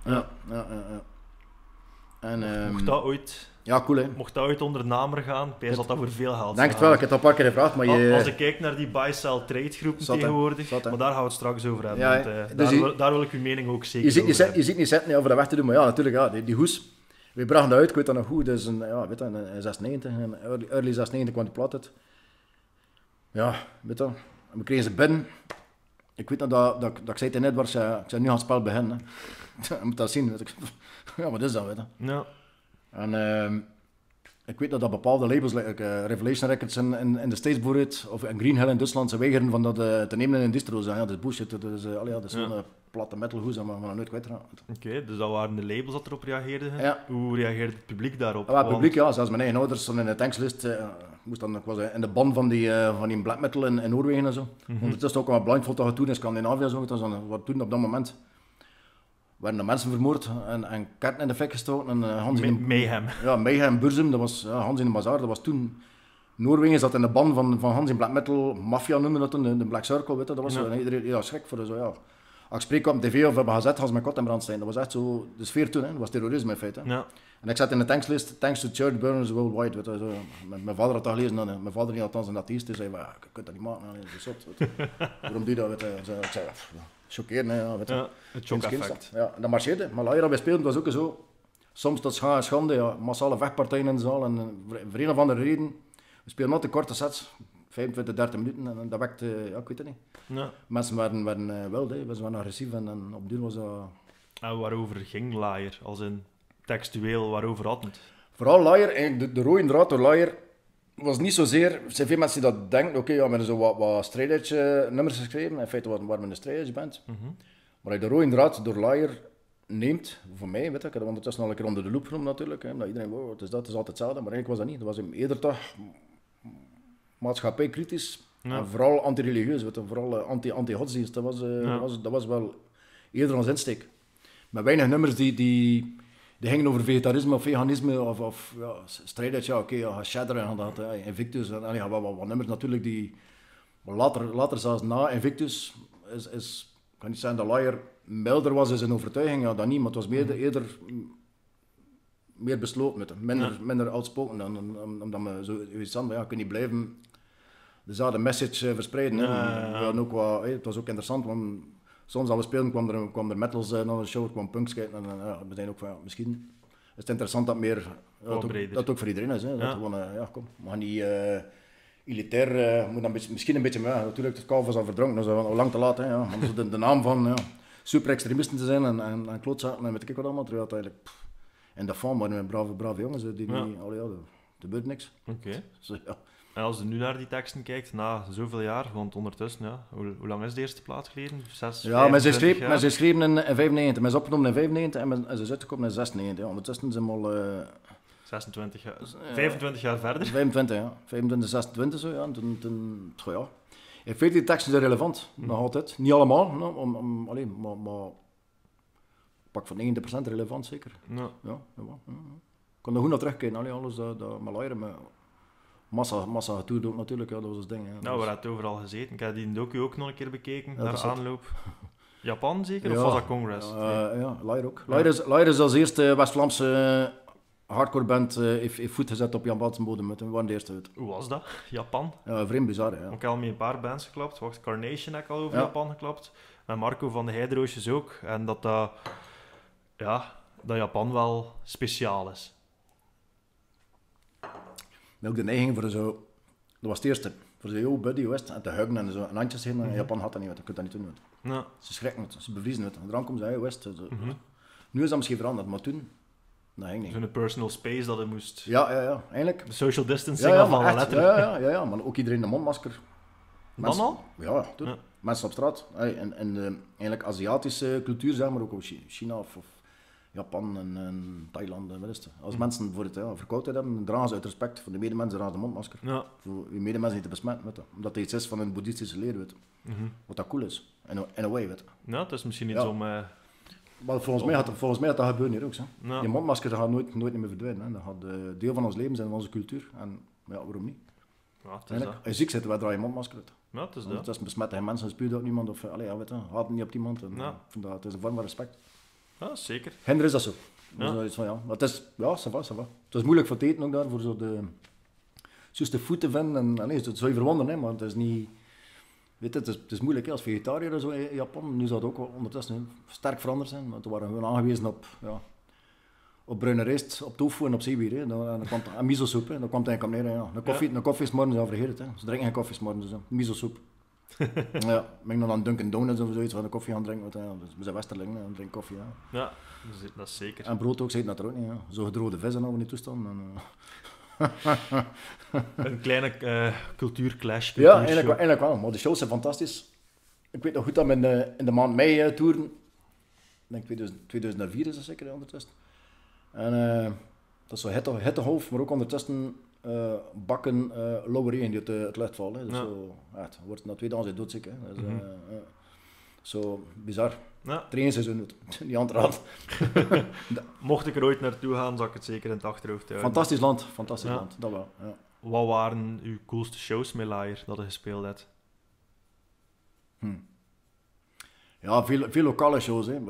En, mocht dat ooit... Ja, cool hè. Mocht dat ooit onder de namer gaan, pijs dat voor veel geld Denk het wel, ik heb dat een paar keer gevraagd, maar Als ik kijk naar die buy-sell trade groepen tegenwoordig, maar daar gaan we het straks over hebben, ja, want, dus daar wil ik uw mening ook zeker over je ziet niet zitten over dat weg te doen, maar ja, natuurlijk, ja, die hoes, we brachten dat uit, ik weet dat nog goed, dus weet je, in 96, in early 96 kwam die plaat uit. Ja, weet je, we kregen ze binnen. Ik weet nog dat ik zei tegen Edward, ik zei nu gaan het spel beginnen. Je moet dat zien, weet ik. Ja, wat is dat, weet je. Ja. En ik weet dat bepaalde labels, like Revelation Records in de States bijvoorbeeld, of in Green Hill in Duitsland, ze weigeren van dat te nemen in een distro. Ja, dat is bullshit, dat is zo'n platte metalhoes, maar we gaan nooit kwijtraken. Oké, dus dat waren de labels dat erop reageerden. Ja. Hoe reageerde het publiek daarop? Ja, het publiek, ja, zelfs mijn eigen ouders stonden in de tankslist, ik was in de band van die black metal in Noorwegen en zo. Ondertussen ook wat Blindfold dat toen in Scandinavië, zo, dat was wat toen op dat moment. Werden er mensen vermoord en kaarten in de fik gestoken. En, Mayhem. Ja, Mayhem, Burzum, dat was Hans in de Bazaar, dat was toen... Noorwegen zat in de ban van Hans in black metal, Mafia noemde dat toen, de Black Circle, weet je, dat was zo, iedereen schrik voor, zo ja. Als ik spreek op tv of hebben gezet, Hans mijn kot in brand staan, dat was echt zo, de sfeer toen, hè. Dat was terrorisme in feite. Ja. En ik zat in de tankslist, Thanks to Church Burners Worldwide, weet je, zo. Mijn vader had dat gelezen, mijn vader niet althans een atheïst, hij zei, je kunt dat niet maken, dat is zot, weet je. Waarom doe je dat, weet je. Ik zei, chockeren, hè, weet je. Ja, het shock-effect. Ja, en dat marcheerde. Maar Liar dat wij speelden was ook zo. Soms tot schande, ja, massale vechtpartijen in de zaal. En voor een of andere reden. We speelden altijd korte sets, 25, 30 minuten. En dat wekte, ja, ik weet het niet. Ja. Mensen werden wild, ze waren agressief. En op duur was dat... En waarover ging Liar? Als in textueel, waarover had het? Vooral Liar, eigenlijk de rode draad door Liar was niet zozeer... Er zijn veel mensen die dat denken. Oké, ja, we hebben zo wat straight edge nummers geschreven. In feite waren we een straight edge band. Maar de rode draad door Liar neemt, voor mij, weet je, ik heb het ondertussen al een keer onder de loep genomen natuurlijk, hè, dat iedereen, wow, het is altijd hetzelfde, maar eigenlijk was dat niet. Dat was eerder toch maatschappijkritisch en vooral anti-religieus, weet je, vooral anti-godsdienst. Dat was wel eerder ons insteek. Met weinig nummers die die gingen over vegetarisme of veganisme of ja, strijdheid. Ja, oké, ja, Shedder en dat, Invictus. En ja, wat nummers natuurlijk die... Maar later zelfs na Invictus is ik kan niet zeggen dat Liar milder was in zijn overtuiging, ja, dat niet, maar het was eerder meer besloten met hem. Minder outspoken omdat we zoiets hadden, ja, kun je niet blijven dezelfde message verspreiden. Ja. Ook het was ook interessant, want soms als we speelden kwam er metals naar de show, kwam punks kijken en we zijn ook van, ja, misschien is het interessant dat meer, dat ook voor iedereen is. Hè. Dat gewoon, kom, we gaan niet elitair, moet dan misschien een beetje, maar natuurlijk het kalf was al verdronken, dat is al lang te laat. Hè, ja. Om zo de naam van super extremisten te zijn en klootzaken en weet ik wat allemaal, terwijl het eigenlijk in de fan waren we brave jongens, die niet, er gebeurt niks. Oké. Dus, ja. En als je nu naar die teksten kijkt, na zoveel jaar, want ondertussen, ja, hoe lang is de eerste plaat geleden? 6, ja, maar ze 25 jaar? schreven in 95, men is opgenomen in 95 en ze is uitgekomen in 96. Ja. Ondertussen zijn we al... 26 jaar, 25 jaar verder. 25, ja. 25, 26 zo, ja. Ja. In feite, die teksten zijn relevant, nog altijd. Niet allemaal, maar pak van 90% relevant zeker. Ja. Ja. Ik kon er goed naar terugkijken, alles dat Malairen, maar massa getoerd ook natuurlijk, ja, dat was het ding. Ja. Nou, waar had het overal gezeten? Ik heb die docu ook nog een keer bekeken, Ja, naar dat zat. aanloop. Japan zeker, of Ja. was dat Congress? Ja, Liar ook. Liar is als eerste West-Vlaamse hardcore band heeft voet gezet op Japanse bodem. We waren de eerste uit. Hoe was dat? Japan? Ja, vreemd bizar, ja. Ik heb al met een paar bands geklapt. Wacht, Carnation heb ik al over Ja. Japan geklapt. En Marco van de Heideroosjes ook. En dat Japan wel speciaal is. En ook de neiging voor zo... Dat was het eerste. Voor zo, yo, buddy, West, en te huigen en zo. En handjes heen. En Japan had dat niet, je kunt dat niet doen. Weet. Ja. Ze schrikken het, ze bevriezen het. En dan komt ze, hey, West. Zo. Nu is dat misschien veranderd, maar toen... Dat ging niet. Zo'n personal space dat het moest... Ja, eigenlijk. De social distancing Ja, van maar echt, letterlijk. ja, maar ook iedereen een mondmasker. Dan al? Ja, toen. Ja. Mensen op straat. En de eigenlijk Aziatische cultuur, zeg maar, ook China of Japan en Thailand. Wat is het? Als mensen voor het verkoudheid hebben, dragen ze uit respect voor de medemensen dragen ze de mondmasker. Ja. Voor je medemensen niet te besmetten, weet je. Omdat het iets is van een boeddhistische leer, weet je. Wat dat cool is. In a way, weet je. Ja, het is misschien iets Ja. om... Maar volgens mij gaat dat gebeuren hier ook. Zo. Ja. Die mondmasker dat gaat nooit meer verdwijnen. Hè. Dat gaat deel van ons leven zijn, van onze cultuur. En ja, waarom niet? Ja, het is dat. Eigenlijk, als je ziek zit, wij draaien mondmasker uit. Ja, het is Want dat. het is besmet tegen mensen, spuurt ook niemand. Of weet je, haat niet op iemand. En, Ja. ik vind dat, het is een vorm van respect. Ja, zeker. Hinder is dat zo. Ja. Dat is iets van, ja. Maar het is, ja, ça va. Het is moeilijk voor het eten ook daar, voor zo de... Juist de food te vinden. En, het zou je verwonderen, hè, maar het is niet... Weet je, het is moeilijk hè, als vegetariër zo in Japan. Nu zou het ook wel ondertussen sterk veranderd zijn. Want we waren gewoon aangewezen op bruine rijst, op tofu en op zeewier. En miso-soep. Hè. Dat kwam het eigenlijk op neer. Ja. Een koffie is morgens al vergeten. Hè. Ze drinken geen koffie 's morgens. Dus, miso-soep. Ja, ben ik nog aan Dunkin' Donuts of zoiets van de koffie gaan drinken. Want, dus we zijn Westerling en drinken koffie. Ja. Ja, dat is zeker. En brood ook, ze eten dat er ook niet. Ja. Zo gedroogde vis en al in die toestand. Een kleine cultuurclash. Ja, cultuurshow. eigenlijk wel. Maar de shows zijn fantastisch. Ik weet nog goed dat we in de maand mei toeren. Ik denk 2004 is dat zeker ondertussen. En dat is zo hittehoofd, maar ook ondertussen bakken lauwe regen die uit het licht vallen. Hè. Dus Ja. zo, het wordt na 2 dagen doodziek. Hè. Dus, zo bizar. Ja. Trainingsseizoen, niet aan te raden. Mocht ik er ooit naartoe gaan, zou ik het zeker in het achterhoofd houden. Fantastisch land, Ja. land, dat wel. Ja. Wat waren uw coolste shows met Liar dat je gespeeld hebt? Ja, veel lokale shows. Hè.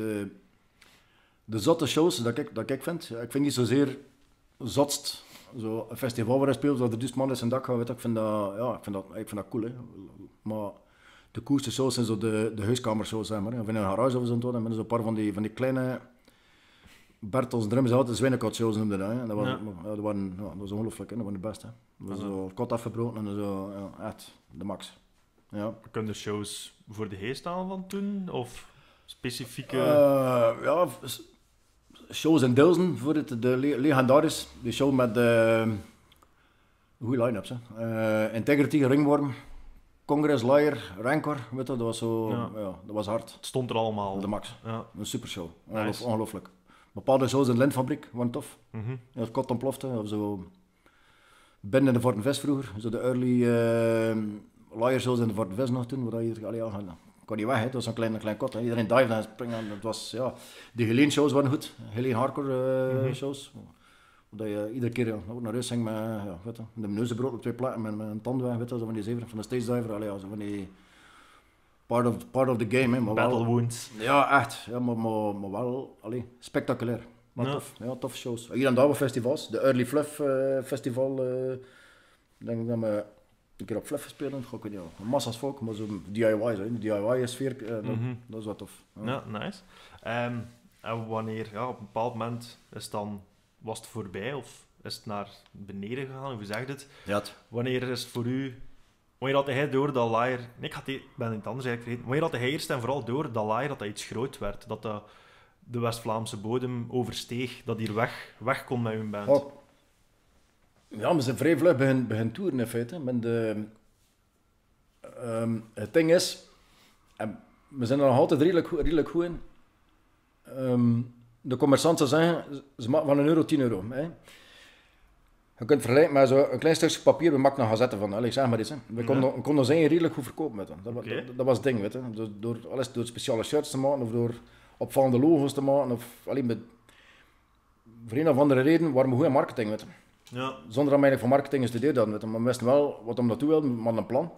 De zotte shows dat ik vind, ik vind niet zozeer zotst. Zo een festival waar je speelt, dat er dus man is en dak gaat, weet je, ik vind dat cool. Hè. Maar de coolste shows zijn zo de huiskamershows, zeg maar. Of in een garage of zo, dan hebben ze een paar van die kleine Bertels drums uit, de Zwijnenkoud shows noemde dat. Hè. Dat was ongelooflijk, hè. Dat waren de beste. Dat was zo kot afgebroken en zo, echt de max. Ja. Kunnen er shows voor de geest aan van toen? Of specifieke... Shows in Dilsen, voor het, de legendarisch. Die show met goede line-ups. Integrity, Ringworm, Congress, Liar, Rancor. Weet je, dat was zo, dat was hard. Het stond er allemaal. De max. Ja. Een super show. Nice. Ongelooflijk. Bepaalde shows in de Lintfabriek waren tof. Mhm. Ja, het kot ontplofte, of zo. Binnen in de Vortenvis vroeger, zo de early Liar shows in de Vortenvis nog toen, waar je kon kon niet weg, hè. Dat was een klein kot. Hè. Iedereen dive en springen. Dat was, ja. Die Helene shows waren goed. Helene hardcore shows. Dat je iedere keer ook naar huis ging met de neuzenbrood op 2 platen met een tand weg, zo van die zeven van de stage diver. Allee, zo van die part of the game. Hè, maar Battle wel, wounds. ja, echt. Ja, maar wel spectaculair. Maar tof. Ja, tof shows. Hier en daar wat festivals. De Early Fluff Festival. Ik denk dat we een keer op Fluff gespeeld hebben. Ik weet niet, massa's volk, maar zo'n DIY. De DIY-sfeer, dat is wel tof. Ja, nice. En wanneer, op een bepaald moment was het voorbij of is het naar beneden gegaan? Hoe zeg je het? Ja. Wanneer is het voor u... Wanneer had hij door dat Liar... Nee, ik ben het anders eigenlijk vergeten. Wanneer had hij eerst en vooral door dat Liar dat iets groot werd? Dat de West-Vlaamse bodem oversteeg, dat hier weg kon met uw band? Oh. Ja, we zijn vrij vlug begin toeren in feite. Het ding is, we zijn er nog altijd redelijk goed in. De commerçant zou zeggen, ze maken van €1 €10. Hè. Je kunt het vergelijken met zo'n klein stukje papier, we maken een gazette van. Allez, zeg maar eens. Hè. We konden zijn redelijk goed verkopen met hem. Dat was het ding, weet je. Door speciale shirts te maken of door opvallende logo's te maken. Of alleen met... Voor een of andere reden waren we goed in marketing, weet je. Ja. Zonder dat we voor marketing gestudeerd hadden, weet je. Maar we wisten wel wat we naartoe wilden, we hadden een plan.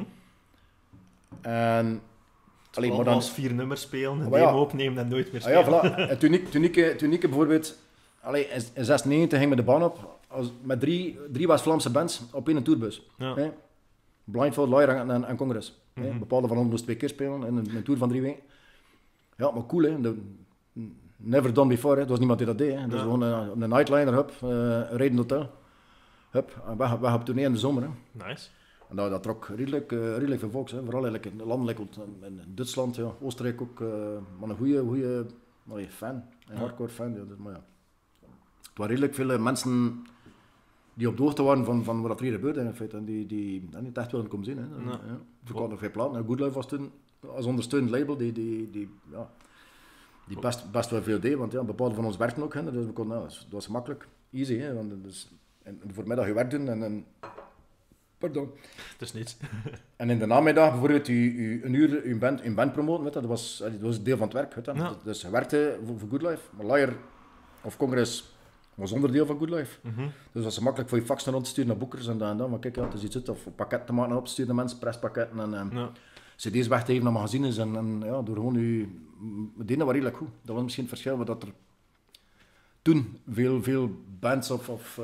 En... Maar dan 4 nummers spelen, een demo opnemen en nooit meer spelen. Ja, voilà. En toen ik bijvoorbeeld... in 96 ging met de baan op, met drie West-Vlaamse bands op één tourbus. Ja. Hè? Blindfold, Liar en Congress. Bepaalde van ons moesten 2 keer spelen in een tour van 3 weken. Ja, maar cool, hè. Never done before, hè. Het was niemand die dat deed. Hè. Dus gewoon een nightliner, een rijdend hotel. Hup, en weg op tournee in de zomer. Hè. Nice. En dat trok redelijk veel volks, hè. Vooral eigenlijk landelijk, in Duitsland, ja. Oostenrijk ook, maar een goede fan, een hardcore fan. Ja, dus, maar ja. Het waren redelijk veel mensen die op de hoogte waren van wat er hier gebeurde in feite, en die niet echt wilden komen zien. Hè. Ja. We kwamen nog veel platen. Good Life was toen als ondersteunend label die best wel veel deed, want ja, bepaalde van ons werkten ook. Hè. Dus we konden, dat was gemakkelijk, easy. Hè, want dus, en voormiddag je werk doen en pardon. Het is niets. En in de namiddag bijvoorbeeld een uur je band promoten, weet je, dat was deel van het werk. Weet je. Ja. Dus je werkte voor Good Life, maar Liar of Congress was onderdeel van Good Life. Dus dat was makkelijk voor je faxen rond te sturen naar boekers en dan. Maar kijk, ja, het is iets uit, of pakketten te maken op te sturen naar mensen, presspakketten en cd's weg te geven naar magazines en ja, door gewoon we deden dat wel redelijk goed. Dat was misschien het verschil, dat er toen veel bands of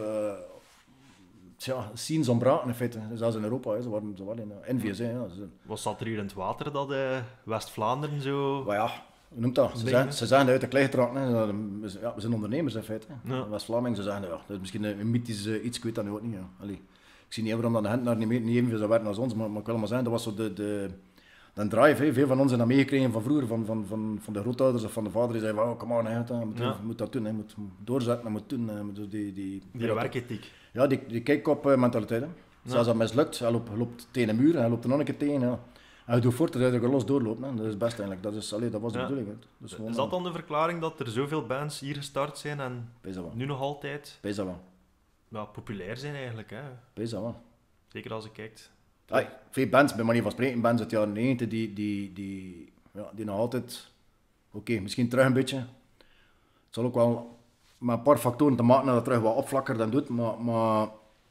scenes ontbraken in feite, zelfs in Europa, hè. Ze waren in envious. Hè, ja. Was dat er hier in het water dat West-Vlaanderen zo... Maar ja, hoe noemt dat? Ze zeggen uit de klei getrokken. Hè. We zijn ondernemers in feite. Ja. West-Vlamingen, ze zeggen, ja, dat is misschien een mythisch iets, ik weet dat nu ook niet. Ja. Allee, ik zie niet waarom dat de Gentenaar niet evenveel zou werken als ons, maar ik wil maar zeggen, dat was zo de drive. Hè. Veel van ons zijn dat meegekregen van vroeger, van de grootouders of van de vader, die zeiden, oh, come on, hè, je moet dat doen, je moet doorzetten, je moet doen. Dus die werkethiek. Ja, die kijk-op mentaliteit. Als dat mislukt, hij loopt tegen een muur, hij loopt er nog een keer tegen. Ja. En je doet voort dat je los doorloopt. Hè. Dat is best eigenlijk. Dat was de bedoeling. Hè. Dus is dat dan de verklaring dat er zoveel bands hier gestart zijn en nu nog altijd populair zijn eigenlijk? Hè? Zeker als je kijkt. Veel bands, bij manier van spreken, bands uit de jaren 90 die nog altijd... Oké, misschien terug een beetje. Het zal ook wel met een paar factoren te maken dat het terug wat opflakkert dan doet, maar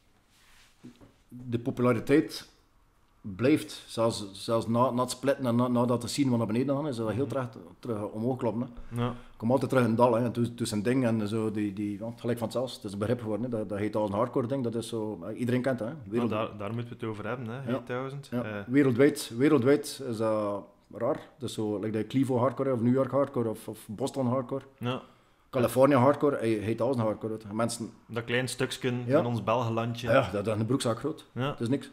de populariteit blijft, zelfs na het splitten en nadat de scene wat naar beneden gaan, is dat heel terug omhoog kloppen. Ja. Komt altijd terug in het dal, hè. Tussen ding en zo, het gelijk vanzelf, het is een begrip geworden, hè. Dat heet als een hardcore ding, dat is zo, iedereen kent dat. Hè. Daar moeten we het over hebben, hè. 8000. Ja. Wereldwijd is dat raar, dat is zo, like de Clevo hardcore of New York hardcore of Boston hardcore. Ja. California hardcore, heet alles een hardcore. Mensen... Dat klein stukje in ons Belgenlandje. Ja, dat is een broekzak groot. Ja. Dat is niks.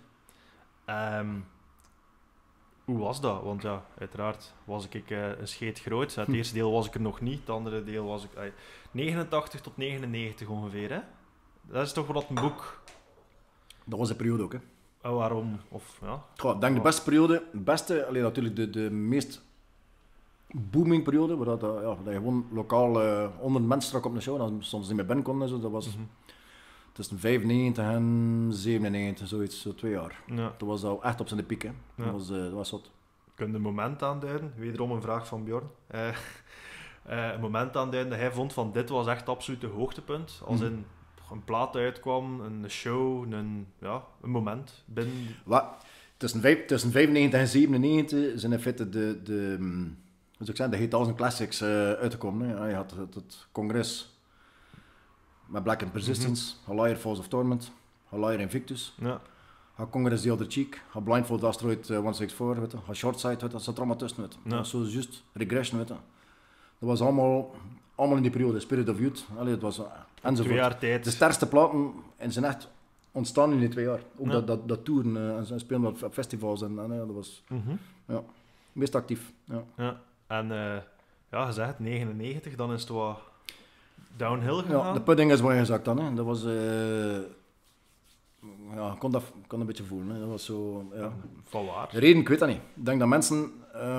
Hoe was dat? Want ja, uiteraard was ik een scheet groot. Het eerste deel was ik er nog niet, het andere deel was ik 89 tot 99 ongeveer. Hè? Dat is toch wat een boek... Dat was de periode ook, hè. Waarom? Of, ja. Goh, ik denk de beste periode, alleen natuurlijk de meest booming periode, waar dat je gewoon lokaal 100 mensen strak op een show, en soms niet meer binnen kon en zo, dat was tussen 95 en 97, zoiets, zo 2 jaar. Ja. Dat was al echt op zijn piek, hè. Dat was zot. kun je een moment aanduiden? Wederom een vraag van Bjorn. Een moment aanduiden dat hij vond van dit was echt absoluut het hoogtepunt. Als in een plaat uitkwam, een show, een moment binnen... Tussen 95 en 97 zijn in feite hoe zou ik zeggen, de 2000 Classics uitgekomen. Hè. Je had het congres met Black and Persistence, Higher Falls of Torment, Higher Invictus. Ja. Congress The Other Cheek, Blindfold Asteroid 164, weet je. Shortsight, dat zat er allemaal tussen. Weet je. Ja. Dat was zo juist Regression. Weet je. Dat was allemaal in die periode, Spirit of Youth, het was, enzovoort. 2 jaar tijd. De sterkste platen zijn echt ontstaan in die 2 jaar. Ook Ja. dat toeren en spelen op festivals en dat was meest actief. Ja. Ja. En je zegt 99, dan is het wat downhill gegaan. Ja, de pudding is waar gezakt dan. Hè. Dat was... ik kon een beetje voelen. Hè. Dat was zo... Ja. Van waar? De reden, ik weet dat niet. Ik denk dat mensen...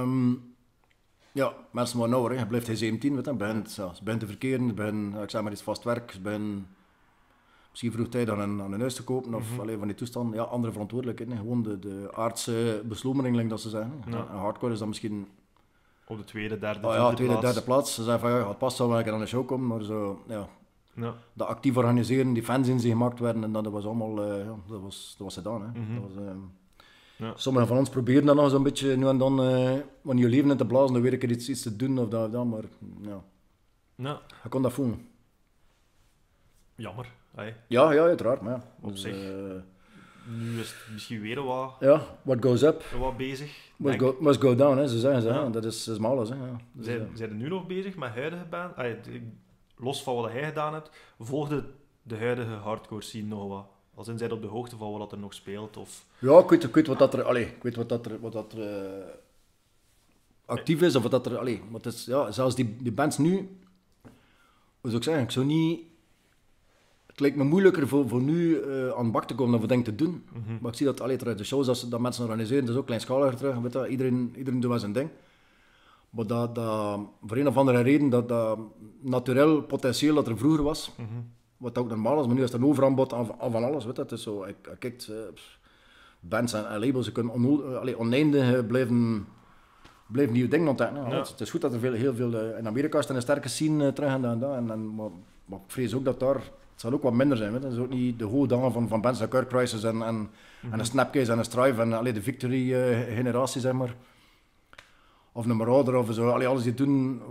mensen worden ouder. Hè. Je blijft 17, weet je. Ze begint te verkeren. Ze beginnen, ik zeg maar iets vast werk. Ze beginnen misschien vroegtijdig aan een huis te kopen. Of alleen van die toestanden. Ja, andere verantwoordelijkheden. Hè. Gewoon de aardse beslommering, dat ze zeggen. Ja. En hardcore is dan misschien... Op de tweede, derde, derde plaats. Ze zeggen van, het past wel wanneer ik aan een show kom. Maar zo, Ja. dat actief organiseren, die fanzines die gemaakt werden, en dat was allemaal, dat was gedaan. Hè. Dat was, sommigen van ons proberen dat nog zo'n beetje nu en dan, wanneer je leven in te blazen, dan weer een keer iets te doen of dat, maar Ja. je kon dat voelen. Jammer. Hey. Ja, uiteraard, maar ja. Op Dus, zich. Nu is het misschien weer what goes up, wat bezig. must go down, hè, ze zeggen ze. Ja. Hè. Dat is maar alles. Hè, ja. Dus, Zijn er nu nog bezig met huidige band? Los van wat hij gedaan hebt, volgde de huidige hardcore scene nog wat? Als in zijn op de hoogte van wat er nog speelt? Of... Ja, ik weet wat dat er, wat dat er actief is, of wat dat er, wat is, zelfs die bands nu, hoe zou ik zeggen, ik zou niet, het lijkt me moeilijker voor nu aan de bak te komen dan voor dingen te doen, maar ik zie dat, terug de shows dat mensen organiseren, dat is ook kleinschaliger terug, weet je, iedereen doet wel zijn ding. Maar dat voor een of andere reden, dat natuurlijk potentieel dat er vroeger was, wat ook normaal is, maar nu is er een overaanbod aan van alles. Weet je. Het is zo, kijk, bands en labels, ze kunnen oneindig blijven nieuwe dingen ontdekken. Ja. Het is goed dat er heel veel in Amerika is er een sterke scene terug maar ik vrees ook dat daar, het zal ook wat minder zijn. Weet je. Het is ook niet de hoge dagen van bands like Earth Crisis en een Snapcase en een Strive en de Victory generatie, zeg maar. Of een Marauder of zo, alles die doen,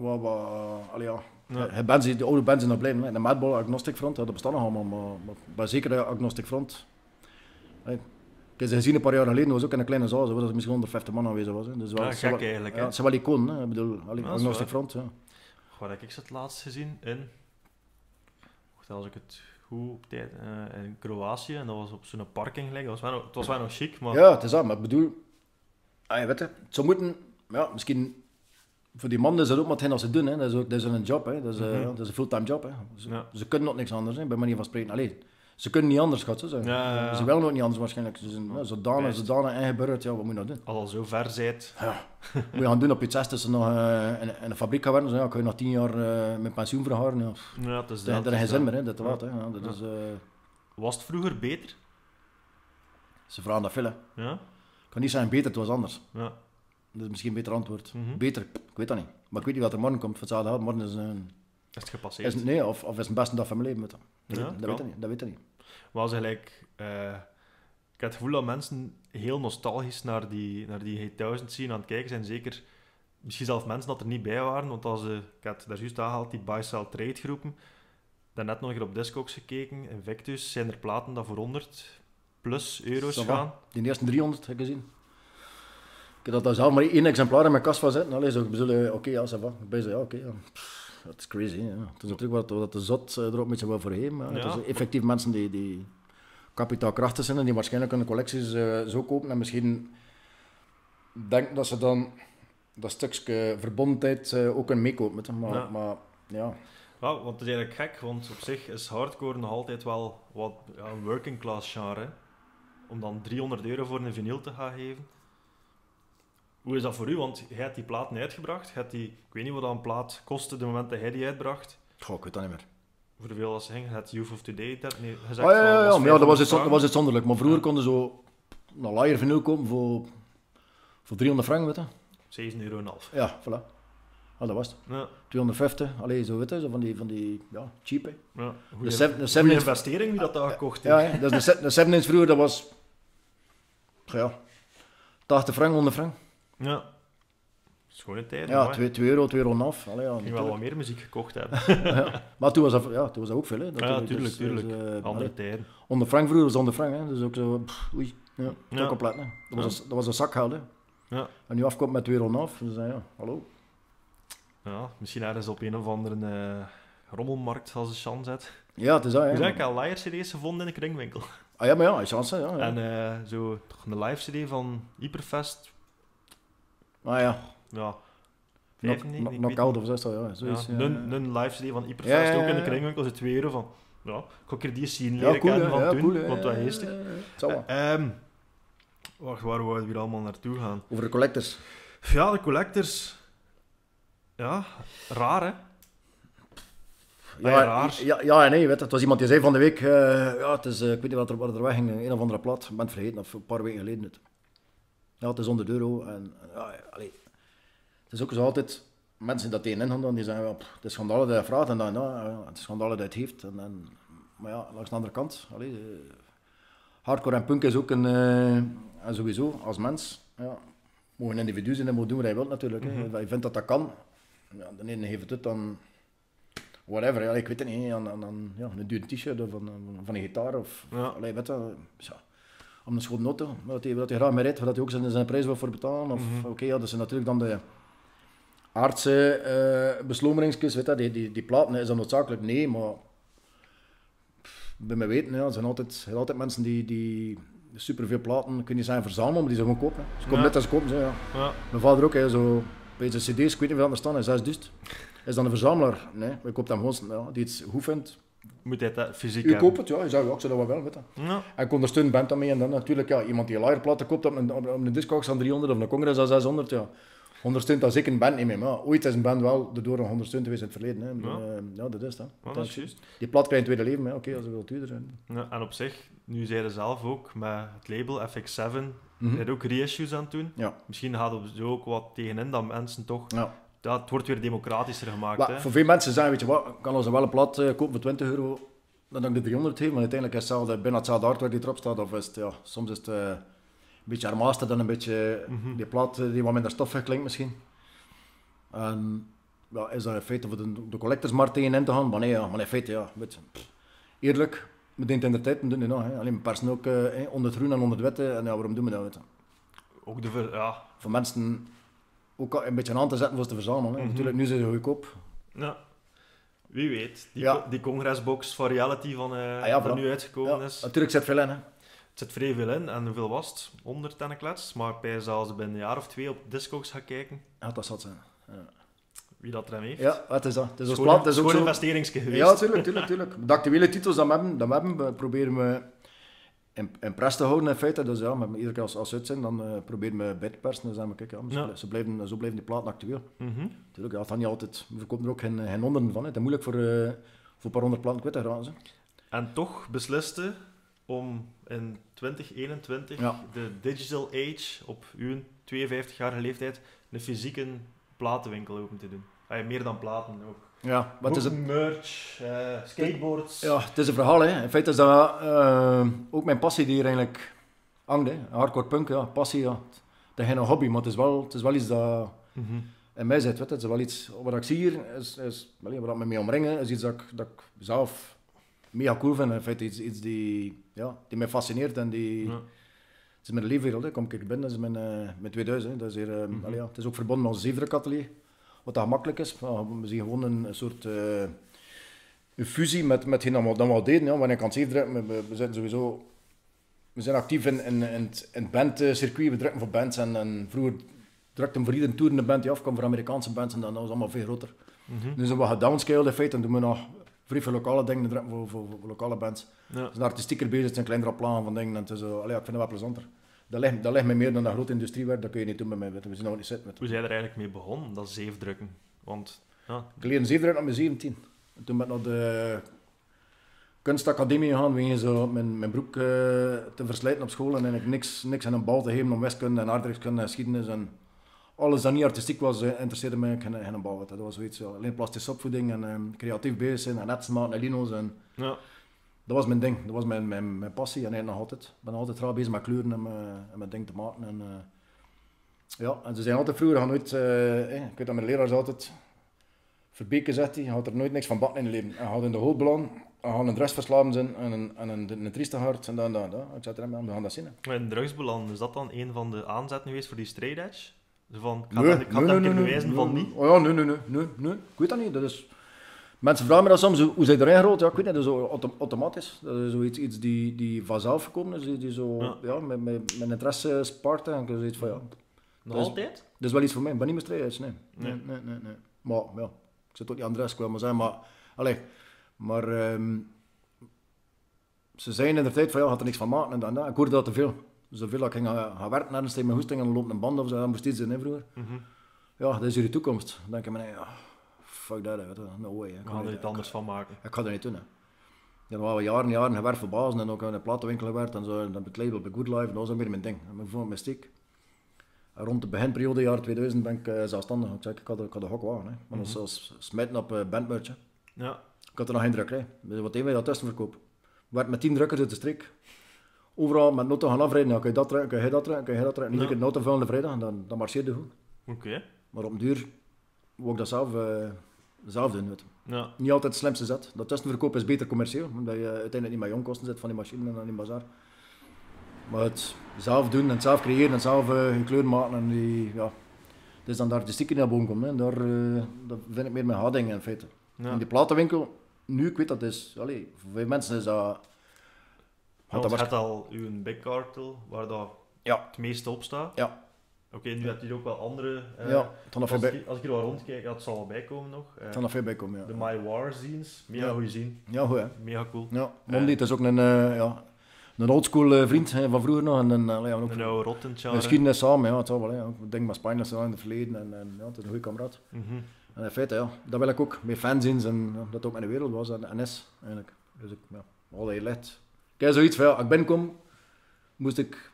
de oude bands zijn nog blijven. Hè. De Madball, Agnostic Front, dat bestaat nog allemaal, maar zeker de Agnostic Front. Ik heb ze gezien een paar jaar geleden, was ook in een kleine zaal, dat er misschien 150 man aanwezig was. Hè. Dus wel, gek eigenlijk. Ja, het zijn wel iconen, hè. Ik bedoel, Agnostic Front. Ja. Waar heb ik ze het laatst gezien? Als ik het goed op tijd, in Kroatië, en dat was op zo'n parking gelijk. Het was wel nog chic, maar... Ja, het is dat, maar ik bedoel, weet je, het zou moeten... Ja, misschien voor die mannen is dat ook wat hen als ze doen. Hè. Dat is een job, hè. Dat is een fulltime job. Hè. Ze kunnen ook niks anders, hè, bij manier van spreken. Allee, ze kunnen niet anders, gaat zo zeggen. Ja. Ze willen ook niet anders waarschijnlijk. Ze zijn zodanig ingeburgerd, wat moet je nou doen? Als al zo ver zijt. Ja. Moet je gaan doen op je 60 ze nog in een fabriek gaan werken. Dan kan je nog 10 jaar met pensioen vergaren. Ja. Ja, dat is dat. Dat is geen zin meer, hè. Dat te laat. Hè. Ja, dat is, was het vroeger beter? Ze vragen dat veel, hè. Ja? Ik kan niet zeggen beter, het was anders. Ja. Dat is misschien een beter antwoord. Beter, ik weet dat niet. Maar ik weet niet wat er morgen komt. Voor hetzelfde morgen is is het gepasseerd? Of is het beste dag van mijn leven. Dat weet ik niet. Maar als ik heb het gevoel dat mensen heel nostalgisch naar die 2000 zien aan het kijken zijn. Zeker, misschien zelfs mensen dat er niet bij waren. Want ik had daar juist aangehaald, die buy-sell trade groepen. Daarnet nog een keer op Discogs gekeken. Invictus zijn er platen dat voor 100 plus euro's gaan. Die eerste 300 heb ik gezien. Ik heb dat zelf maar 1 exemplaar in mijn kast van zitten. Allee, zo bedoel, oké, ça va. Ik ben zo, oké. Dat is crazy. Ja. Het is natuurlijk wat de zot er ook een beetje wel voor heen. Maar het is effectief mensen die kapitaalkrachtig zijn en die waarschijnlijk hun collecties zo kopen. En misschien denken dat ze dan dat stukje verbondenheid ook kunnen meekopen. Maar ja. Ja, want het is eigenlijk gek, want op zich is hardcore nog altijd wel wat een working class genre. Hè. Om dan €300 voor een vinyl te gaan geven. Hoe is dat voor u? Want jij hebt die platen uitgebracht. Ik weet niet wat een plaat kostte de moment dat hij die uitbracht. Goh, ik weet dat niet meer. Voor hoeveel dat ze gingen. Het Youth of Today gezegd. Maar dat was iets zonderlijk. Maar vroeger konden zo een laaier vinyl kopen voor 300 frank, weet je. €6,5. Ja, voilà. Ah, dat was het. Ja. 250, allee, zo weet je, zo van die ja, cheap, hè. Ja. De Goeie 7 inch, investering wie dat gekocht ja, heeft. hè, dus de 7 inch vroeger, dat was, ja, 80 frank, 100 frank. Ja. Schone tijd. Ja, mooi. 2 euro, 2,5 euro. Allee, ja, Ik ging wel wat meer muziek gekocht hebben. ja. Maar toen was dat ook veel, hè. Ja, tuurlijk. Dus, Andere tijden. 100 frank vroeger was 100 frank, hè. Dus ook zo, oei, ja, Ja. compleet, hè. Dat was een zakgeld, hè. Ja. En nu afkomt met 2,5 euro, dus ja, hallo. Ja, misschien ergens op een of andere rommelmarkt als een chance zet. Ja, het is dat, Ik hè. heb eigenlijk al Liar-cd's gevonden in de kringwinkel. Ah ja, maar ja, chance, ja. Ja. En zo toch een live-cd van Hyperfest. Ah ja, Ja, 95, ik weet knockout niet. of zo is dat, ja. Zoiets, Ja, ja. een live-cd van Hyperfest, Ja, ook in de ja. kringwinkel, is €2 van. Ja, ik ga een keer die scene Ja, leren cool, kennen hè. van Ja, toen, cool, hè. want dat geestig. Het zal wel. Wacht, waar wouden we hier allemaal naartoe gaan? Over de collectors. Ja, de collectors. Ja, raar hè? Raar. Ja en nee, weet je, het was iemand die zei van de week, ja, het is, ik weet niet wat er wegging, een of andere plaat, ik ben het vergeten, of een paar weken geleden. Ja, het is €100 en ja, allee. Het is ook zo altijd, mensen die dat tegenin gaan, die zeggen, ja, het is schandalig dat hij vraagt en dan, ja, het is schandalig dat hij het heeft. Maar ja, langs de andere kant, allee, hardcore en punk is ook en sowieso, als mens, ja, mogen een individu zijn en moet doen wat hij wil natuurlijk. Hè. Je vindt dat dat kan, ja, de ene heeft het dan, whatever, ja, ik weet het niet, ja, een duur t-shirt of van een gitaar of, Ja. allee, weet je, ja, om een schoon auto, dat hij graag mee rijdt, dat hij ook zijn prijs wil voor betalen. Of, oké, ja, dat zijn natuurlijk dan de aardse beslomeringsjes, weet je, die platen, is dat noodzakelijk? Nee, maar bij mij weten, ja, er zijn altijd mensen die superveel platen, kun je zeggen verzamelen, maar die ze gewoon kopen. Ze komen Ja. net als ze kopen, ja. Ja. Mijn vader ook, hè, zo, bij zijn cd's, ik weet niet of dat er staan, is 6.000. Is dan een verzamelaar? Nee, ik koop hem gewoon, ja, die iets goed vindt. Moet hij dat fysiek U hebben? koopt het, ja, je zegt, ja, ik zou dat wel, weet je. Ja. En ik ondersteun band daarmee en dan natuurlijk, ja, iemand die een Liar-platen koopt op een Discogs aan 300 of een Congress aan 600, ja, ondersteunt dat zeker een band niet meer. Maar ja, ooit is een band wel door een ondersteund geweest in het verleden. Hè. Ja. Ja, dat is dat. Ja, dat is juist. Die plaat krijgt een tweede leven, oké, als ze wil duurder zijn. Ja, en op zich, nu zei je zelf ook, met het label FX7, Mhm. je ook reissues aan het doen. Ja. Misschien hadden we zo ook wat tegenin dat mensen toch... Ja. Ja, het wordt weer democratischer gemaakt. Maar Hè. voor veel mensen zeggen, weet je wat, kan ons wel een plaat kopen voor €20, dan dat ik de 300 heeft, maar uiteindelijk is het bijna hetzelfde hardware die erop staat. Of is het, ja, soms is het een beetje remastered en een beetje die plaat die wat minder stoffig klinkt misschien. En ja, is dat in feite voor de collectorsmarkt tegenin te gaan? Maar nee, maar in feite, ja, weet je, eerlijk, we denken in de tijd, we doen het nog. Alleen we persen ook onder het groen en onder het witte. En ja, waarom doen we dat? Weet je? Ook ja. Voor mensen ook een beetje aan te zetten voor ze te verzamelen. Hè. Natuurlijk, nu zijn ze goedkoop. Ja. Wie weet. Ja. Die congresbox van Reality van, ja, dat voilà. nu uitgekomen Ja, is. natuurlijk zit veel in. Hè. Het zit vrij veel in. En hoeveel was het? 100 en een klets. Maar bij als je binnen een jaar of 2 op Discogs gaat kijken, Ja, dat zal zijn. Ja. wie dat er hem heeft. Ja, het is dat. Het is ons Schoon, plat, het is ook schoon zo. investeringsje geweest. Ja, tuurlijk. De actuele titels dat we hebben proberen we in pres te houden in feite. Dus ja, met iedere keer als ze uit zijn, dan proberen we bij te persen. Dan zeggen we, kijk, ja, Ja. zo blijven die platen actueel. Mhm. Natuurlijk, ja, het kan niet altijd, we verkopen er ook geen honderden van. Hè. Het is moeilijk voor een paar honderd platen kwijt te gaan. Hè. En toch besliste om in 2021 Ja. de digital age op uw 52-jarige leeftijd een fysieke platenwinkel open te doen. Meer dan platen ook. Ja, wat is het? Merch, skateboards. Ja, het is een verhaal. Hè. In feite is dat ook mijn passie die hier eigenlijk hangt. Hè. Hardcore punk, ja, passie. Ja. Het is geen hobby, maar het is wel iets dat Mhm. in mij zit. Weet je. Het is wel iets, wat ik zie hier, is waar ik me mee omringen, is iets dat ik zelf mega cool vind. In feite iets die mij fascineert en die... Ja. Het is mijn leefwereld, hè. Kom ik binnen, dat is mijn 2000. Hè. Dat is hier, het is ook verbonden met ons zeefdrukatelier, wat dat gemakkelijk is. We zien gewoon een soort een fusie met hetgeen dat we al deden. Ja. Wanneer ik aan het zeefdrukken, we zijn sowieso... We zijn actief in het bandcircuit, we drukken voor bands en vroeger drukten we voor iedere tour een band die afkwam voor Amerikaanse bands en dat was allemaal veel groter. Mhm. Nu zijn we gedownscaled in feite en doen we nog vrij veel lokale dingen drukken voor lokale bands. Ja. We zijn artistieker bezig, het zijn kleinere plannen van dingen en het is zo, ik vind het wel plezanter. Dat ligt mij meer dan dat grote industriewerk, dat kun je niet doen met mij, we zien nog niet zitten met. Hoe zijn er eigenlijk mee begonnen, dat zeefdrukken? Want ja, Ik leerde zeefdrukken op mijn 17. En toen ben ik naar de kunstacademie gegaan, wegens zo mijn broek te verslijten op school en eigenlijk niks aan een bal te geven om wiskunde en aardrijkskunde en geschiedenis en alles dat niet artistiek was, interesseerde mij geen bal. Dat was zoiets, alleen plastische opvoeding en creatief bezig zijn en etsen maken en lino's. En Ja. dat was mijn ding, dat was mijn passie en eigenlijk nog altijd. Ik ben altijd graag bezig met kleuren en met dingen te maken. En, ja, en ze zijn altijd vroeger, nooit, ik weet dat mijn leraar zei altijd, Verbeke zegt hij, had er nooit niks van bakken in het leven. Hij had in de hoofdbelang, hij had een dress verslaven zijn en een trieste hart en dat. Ik zei tegen hem, we gaan dat zien. Hè. En drugsbeland, is dat dan een van de aanzetten geweest voor die straight edge? Zo van, ik Nee, ga dat een keer bewijzen van niet. Oh ja, nee. Ik weet dat niet. Dat is... Mensen vragen me dat soms, hoe zijn erin gerold? Ja, ik weet niet, dat is zo automatisch. Dat is zoiets die vanzelf gekomen is, die zo met interesse sparkt. En ik zoiets van, ja, Nog Dus- altijd? dat is wel iets voor mij. Ik ben niet meer strijders, nee. Nee. Maar ja, ik zit ook niet aan de rest, ik wil maar zeggen. Maar ze zeiden in de tijd van, ja, had er niks van maken en dat. Ik hoorde dat te veel. Zoveel dat ik ging gaan werken ergens tegen mijn hoesting en lopen een band of zo, dat moest iets in vroeger. Ja, dat is hier de toekomst. Dan denk ik me, nee, ja, fuck that, no way. We gaan er iets anders van maken. Ik ga dat niet doen. Hè. Ja, we hebben jaren gewerkt voor bazen en ook in een platenwinkel gewerkt en zo. En dan het label bij Good Life, dat was dan weer mijn ding. En ik vond het mystiek. En rond de beginperiode, jaar 2000, ben ik zelfstandig. Ik zei, ik had een gokwagen. Hè. Maar dat was als smijten op bandmerch. Ja. Ik had er nog geen druk. Hè. Wat even dat tussenverkoop. Ik werd met 10 drukkers uit de streek. Overal met auto gaan afrijden. Ja, kun je dat trekken, kun je dat trekken, kun je dat trekken. Iedere keer de auto vullen de vrijdag en dan marcheerde goed. Oké. Maar op een duur wou ik dat zelf doen. Weet je. Ja. Niet altijd het slimste zet. Dat tussenverkoop is beter commercieel, omdat je uiteindelijk niet met onkosten zit van die machine en dan in bazaar. Maar het zelf doen en het zelf creëren en zelf je kleur maken en het is dan de artistieke die naar boven komt. Hè. Dat vind ik meer mijn houding in feite. Ja. In die platenwinkel, nu ik weet dat is, voor veel mensen is dat... Want je hebt al uw Big Cartel, waar dat het meeste op staat. Ja. Oké, nu heb je ook wel andere... Ja, het kan nog veel bij, als ik hier wel rondkijk, het zal wel bijkomen nog. het kan nog veel bij komen, De ja. My War zines, mega goede zien. Ja, goed hè. Mega cool. Ja, Mondi, het is ook een oldschool vriend van vroeger nog. En ook Een oude rot in het genre. geschiedenis samen, ja, het zal wel. Hè. Ik denk met Spanje in het verleden en ja, het is een goede kameraad. En in feite, ja, dat wil ik ook, met fanzines en dat het ook mijn wereld was en is eigenlijk. Dus ik, al je licht. Kijk, zoiets van, ja, ik binnenkom, moest ik,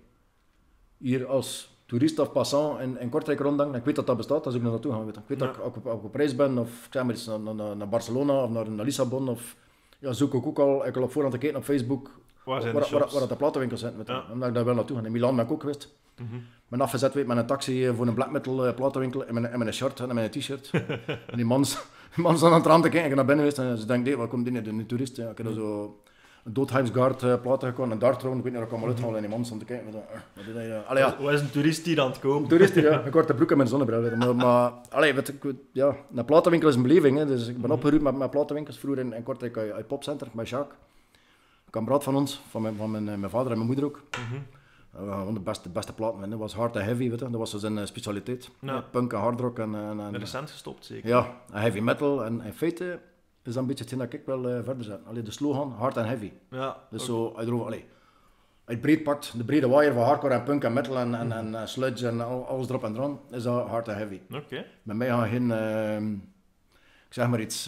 hier als toerist of passant in Kortrijk rondhangen. Ik weet dat dat bestaat als ik er naartoe ga. Ik weet dat ik op reis ben, of ik zeg maar eens naar Barcelona of naar Lissabon, of ja, zoek ik ook al, ik al op voorhand te kijken op Facebook, Waar zijn de waar shops? dat de platenwinkels zijn. Ja. Omdat ik daar wel naartoe ga. In Milaan ben ik ook geweest. Mijn afgezet weet met een taxi voor een black metal platenwinkel in mijn shirt en mijn t-shirt. En die man staan aan het raam te kijken naar binnen geweest en ze denkt, wat komt die net, een toerist? Ja, ik heb zo een Doodheimsgaard platen gekocht, een darttroon, ik weet niet of ik allemaal uithalen en die man stond te kijken. Wat is dat, ja. Wat is een toerist hier aan het kopen? Toerist hier, ja. Een korte broek en mijn zonnebril. Maar een platenwinkel is een beleving. Hè. Dus ik ben opgeruimd met platenwinkels. Vroeger in Kortrijk uit Popcenter, bij Jacques. Een kameraad van ons, van mijn vader en mijn moeder ook. Gewoon de beste platen. Dat was hard en heavy, weet je. Dat was zijn specialiteit. Ja. Punk en hardrock. En Recent gestopt, zeker? ja, en heavy metal. En in feite is dat een beetje hetgeen dat ik wel verder zet. De slogan, hard en heavy. Ja. Dus zo, als je het breed pakt, de brede wire van hardcore en punk en metal en sludge en alles erop en eraan, is dat hard en heavy. Oké. Bij mij gaan geen, ik zeg maar iets,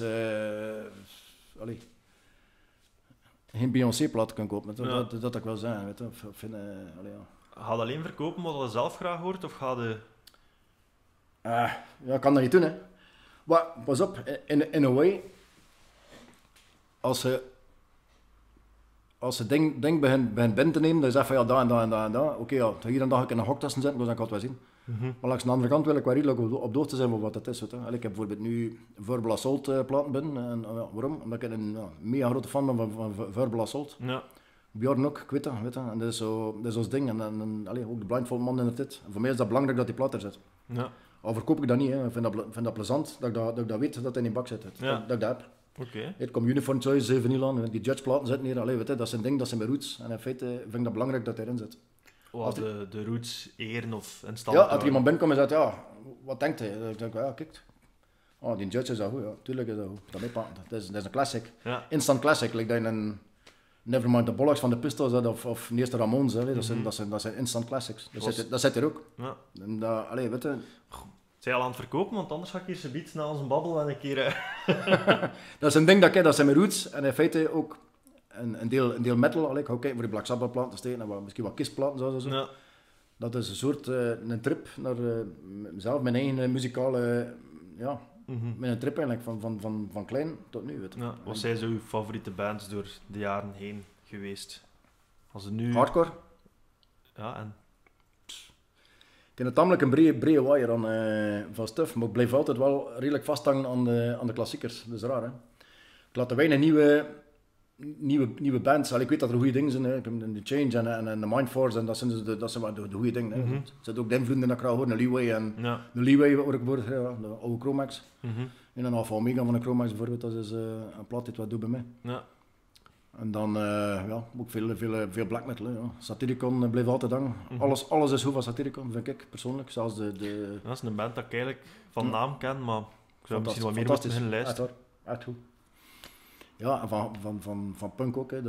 geen Beyoncé-plaat kunnen kopen. Dat ik wel zeggen, weet je. Ga je alleen verkopen wat je zelf graag hoort, of ga je... Ja, ik kan dat niet doen, hè. Maar pas op, in a way, als ze ding begint binnen te nemen, dan zeg je van ja, dat en dat en dat en dat. Oké, ja, hier en daar ik in een hok tussen zitten, dus dan kan ik het wel zien. Maar langs de andere kant wil ik wel redelijk op de hoogte zijn van wat het is. Weet je. Ik heb bijvoorbeeld nu Verbal Assault platen binnen. En, waarom? Omdat ik een mega grote fan ben van Verbal Assault. Ja. Bjorn ook, ik weet dat. En dat is ons ding. En ook de Blindfold man in de tijd. Voor mij is dat belangrijk dat die plaat er zit. Ja. Al verkoop ik dat niet, hè. Ik vind dat plezant dat ik dat weet dat het in die bak zit. Ja. Dat ik dat heb. Oké. Het komt Uniform Choice vinyl aan, die Judge platen zitten hier. Weet je, dat is een ding, dat zijn mijn roots. En in feite vind ik dat belangrijk dat hij erin zit. De roots eren of in stand Ja, als er iemand binnenkomt en zegt, ja, wat denkt hij? Dan denk ik, ja, kijk. Oh, die Judge is dat goed, ja, tuurlijk is dat goed. Dat is een classic. Ja. Instant classic, like dat je een Nevermind the Bollocks van de Pistols of Neerste Ramones, dat zijn instant classics. Dat zit er ook. Ja. En weet je... Zij al aan het verkopen, want anders ga ik hier zoiets na onze babbel en een keer... Dat is een ding dat zijn mijn roots en in feite ook een deel metal. Ik hou kijken voor die Black Sabbath platen te steken en misschien wat kistplaten zo. Ja. Dat is een soort een trip naar mezelf, mijn eigen muzikale, mijn trip eigenlijk, van klein tot nu. Weet je. Ja, wat zijn zo uw favoriete bands door de jaren heen geweest? Als het nu... Hardcore. Ja, en... Ik heb tamelijk een brede waaier van stuff, maar ik blijf altijd wel redelijk vasthangen aan de klassiekers. Dat is raar, hè. Ik laat er weinig nieuwe bands. Ik weet dat er goede dingen zijn. Hè. De Change en de Mindforce, en dat zijn wel de goede dingen. Hè. Er zitten ook invloeden dat ik graag hoor, de Leeway en de Leeway hoor ik voor, de oude Chromax. En dan Alpha Omega van de Chromax bijvoorbeeld, dat is een plaat die wat doet bij mij. Ja. En dan ook veel black metal. Hè, ja. Satyricon blijft altijd hangen. Alles is goed van Satyricon, vind ik persoonlijk. Zelfs de... Dat is een band dat ik eigenlijk van naam ken, maar ik zou misschien wat meer moeten beginnen luisteren. Echt goed. Ja, en van punk ook, hè.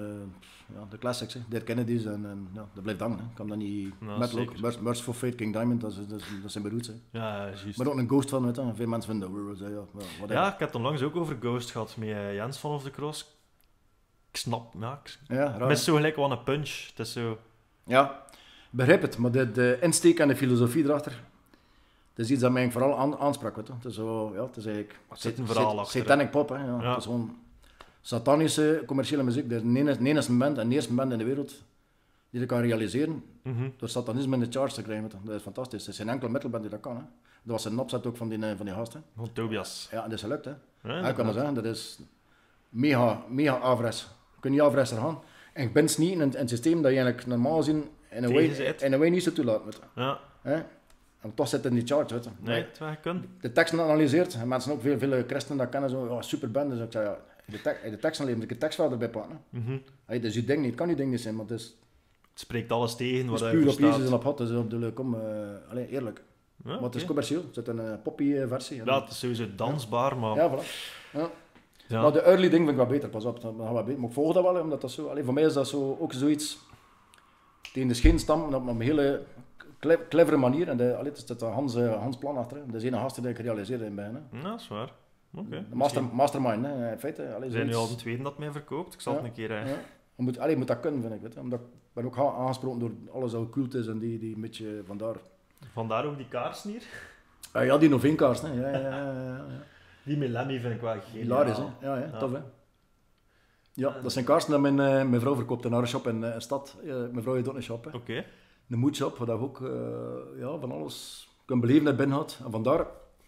De classics, hè. Dead Kennedys en dat blijft hangen. Hè. Ik kan dat niet... metal ook. Merciful Fate, King Diamond, dat zijn mijn roots. Hè. Ja, juist. Maar ook een Ghost van, weet je. Veel mensen vinden dat. Ja, ik heb het onlangs ook over Ghost gehad met Jens van Of The Cross. Ik snap, ik mis zo gelijk wel een punch. Het is zo... Ja, ik begrijp het, maar de insteek en de filosofie erachter, dat is iets dat mij vooral aansprak. Weet je. Het is zo, het is eigenlijk... Wat zit een verhaal achter? Satanic pop, hè. Ja. Het is gewoon satanische commerciële muziek. Dat is de enige band in de wereld die dat kan realiseren door satanisme in de charts te krijgen. Weet je. Dat is fantastisch. Er is geen enkel metalband die dat kan. Hè. Dat was een opzet ook van die gasten. Van Tobias. Ja, dat is gelukt. Hè. Ja, ik kan maar zeggen, dat is mega averes. Je kunt niet averes gaan. En je bent niet in een systeem dat je eigenlijk normaal gezien in een way niet zo toelaat. Weet je. Ja. En toch zit het in die charts. Weet je. Nee, het wel kunnen. De teksten analyseert. En mensen ook veel christenen dat kennen. Zo, super band. Dus ik zei, de teksten leven, ik de tekst wel erbij pakken. Dat is je ding niet. Het kan je ding niet zijn, maar het is... Het spreekt alles tegen wat hij puur verstaat. op Jezus en op God. Dus op de kom, eerlijk. Ja, maar het is commercieel. Er zit een poppy versie. Ja, het is sowieso dansbaar, maar... Ja, voilà. Ja. Maar de early ding vind ik wel beter, pas op. Maar ik volg dat wel, omdat dat zo... voor mij is dat zo, ook zoiets... Tegen de scheen stampen, op een hele clevere manier. En er zit Hans plan achter. Dat is een gast die ik realiseerde in bijna. Ja, dat is waar. Okay, de mastermind, hè, in feite. We zijn nu al de tweede dat mij verkoopt. Ik zal het een keer... Je moet dat kunnen, vind ik. Weet je. Omdat ik ben ook aangesproken door alles wat cult is en die een beetje vandaar. Vandaar ook die kaarsen hier? Ja, die Noveenkaars. Ja. Die met Lemmy vind ik wel geniaal. Hilarisch, hè? Ja, tof, hè? Ja, dat zijn kaarsen die mijn vrouw verkoopt in haar shop in de stad. Mijn vrouw heeft ook een shop, hè. Oké. Een moedshop, waar je ook van alles kunt beleven dat binnen had. En vandaar,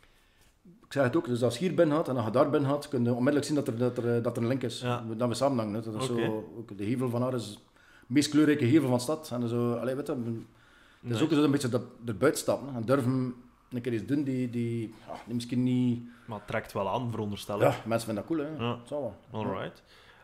ik zeg het ook, dus als je hier binnen had en als je daar binnen had, kun je onmiddellijk zien dat er een link is. Ja. Dat we samen hangen. Dat is zo, ook de hevel van haar is de meest kleurrijke hevel van de stad. En zo, weet je, dat is ook zo een beetje de buitenstappen. En durven een keer iets doen die misschien niet... Maar het trekt wel aan, veronderstel ik. Ja, mensen vinden dat cool, hè. Ja. Zal wel. Alright.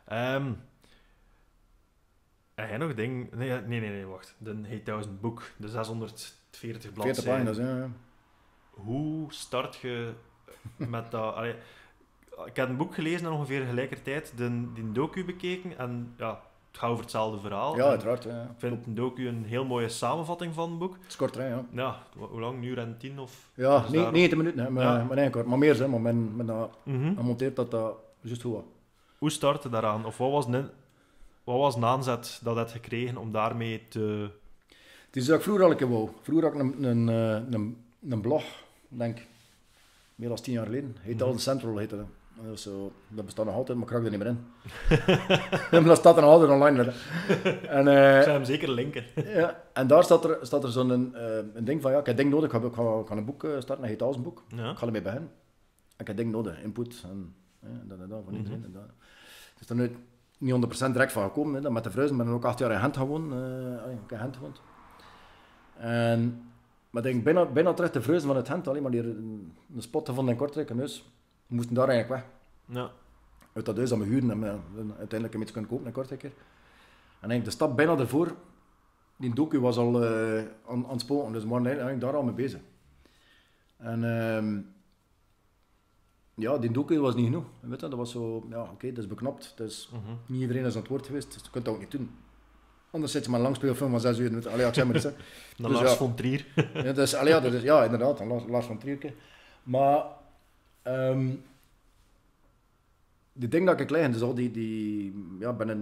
Heb jij nog ding... Nee, wacht. De 8000 boek, de 640 bladzijden. 40 pagina's, ja. Hoe start je met dat... Allee, ik heb een boek gelezen en ongeveer tegelijkertijd die docu bekeken en ja, het gaat over hetzelfde verhaal. Ja, uiteraard. Ja. Ik vind een docu een heel mooie samenvatting van het boek. Het is kort, hè, ja. Ja, hoe lang? Een uur en 10 of... Ja, 90 minuten, hè, maar kort. Maar meer, hè, maar men monteert dat juist goed was. Hoe startte daaraan? Of wat was een aanzet dat je hebt gekregen om daarmee te... Het is dat ik vroeger al een keer wou. Vroeger had ik een blog, denk ik, meer dan 10 jaar geleden. Heet Alden Central, heette dat. Dat bestaat nog altijd, maar ik raak er niet meer in. Dat staat er nog altijd online. En, ik zou hem zeker linken. Ja, en daar staat er zo'n een ding van, ja, ik heb ding nodig, ik ga een boek starten, dat heet als een boek. Ja. Ik ga ermee beginnen. Ik heb ding nodig, input en dat van iedereen. En dat. Het is er nu niet 100% direct van gekomen, hè. Met de Vreuzen ben ik ook 8 jaar in Gent gewoond. Ik heb Gent gewoond. Maar ik denk bijna terug de Vreuzen van het Gent, alleen maar die een spot gevonden in Kortrijk, een huis. We moesten daar eigenlijk weg. Ja. Uit dat huis dat we huren en we uiteindelijk een beetje kunnen kopen in Kortrijk. En eigenlijk de stap bijna ervoor, die docu was al aan het spoken, dus we waren eigenlijk daar al mee bezig. En ja, die docu was niet genoeg. Weet je, dat was zo, ja oké, dat is beknapt. Dus niet iedereen is aan het woord geweest, dus je kunt dat ook niet doen. Anders zit je maar een langspeelfilm van 6 uur. Weet je. Allee, ik zeg maar eens. Dan dus Lars von Trier. Ja, dus, ja, inderdaad, Lars von Trier. Maar de ding dat ik liggen, dus al ben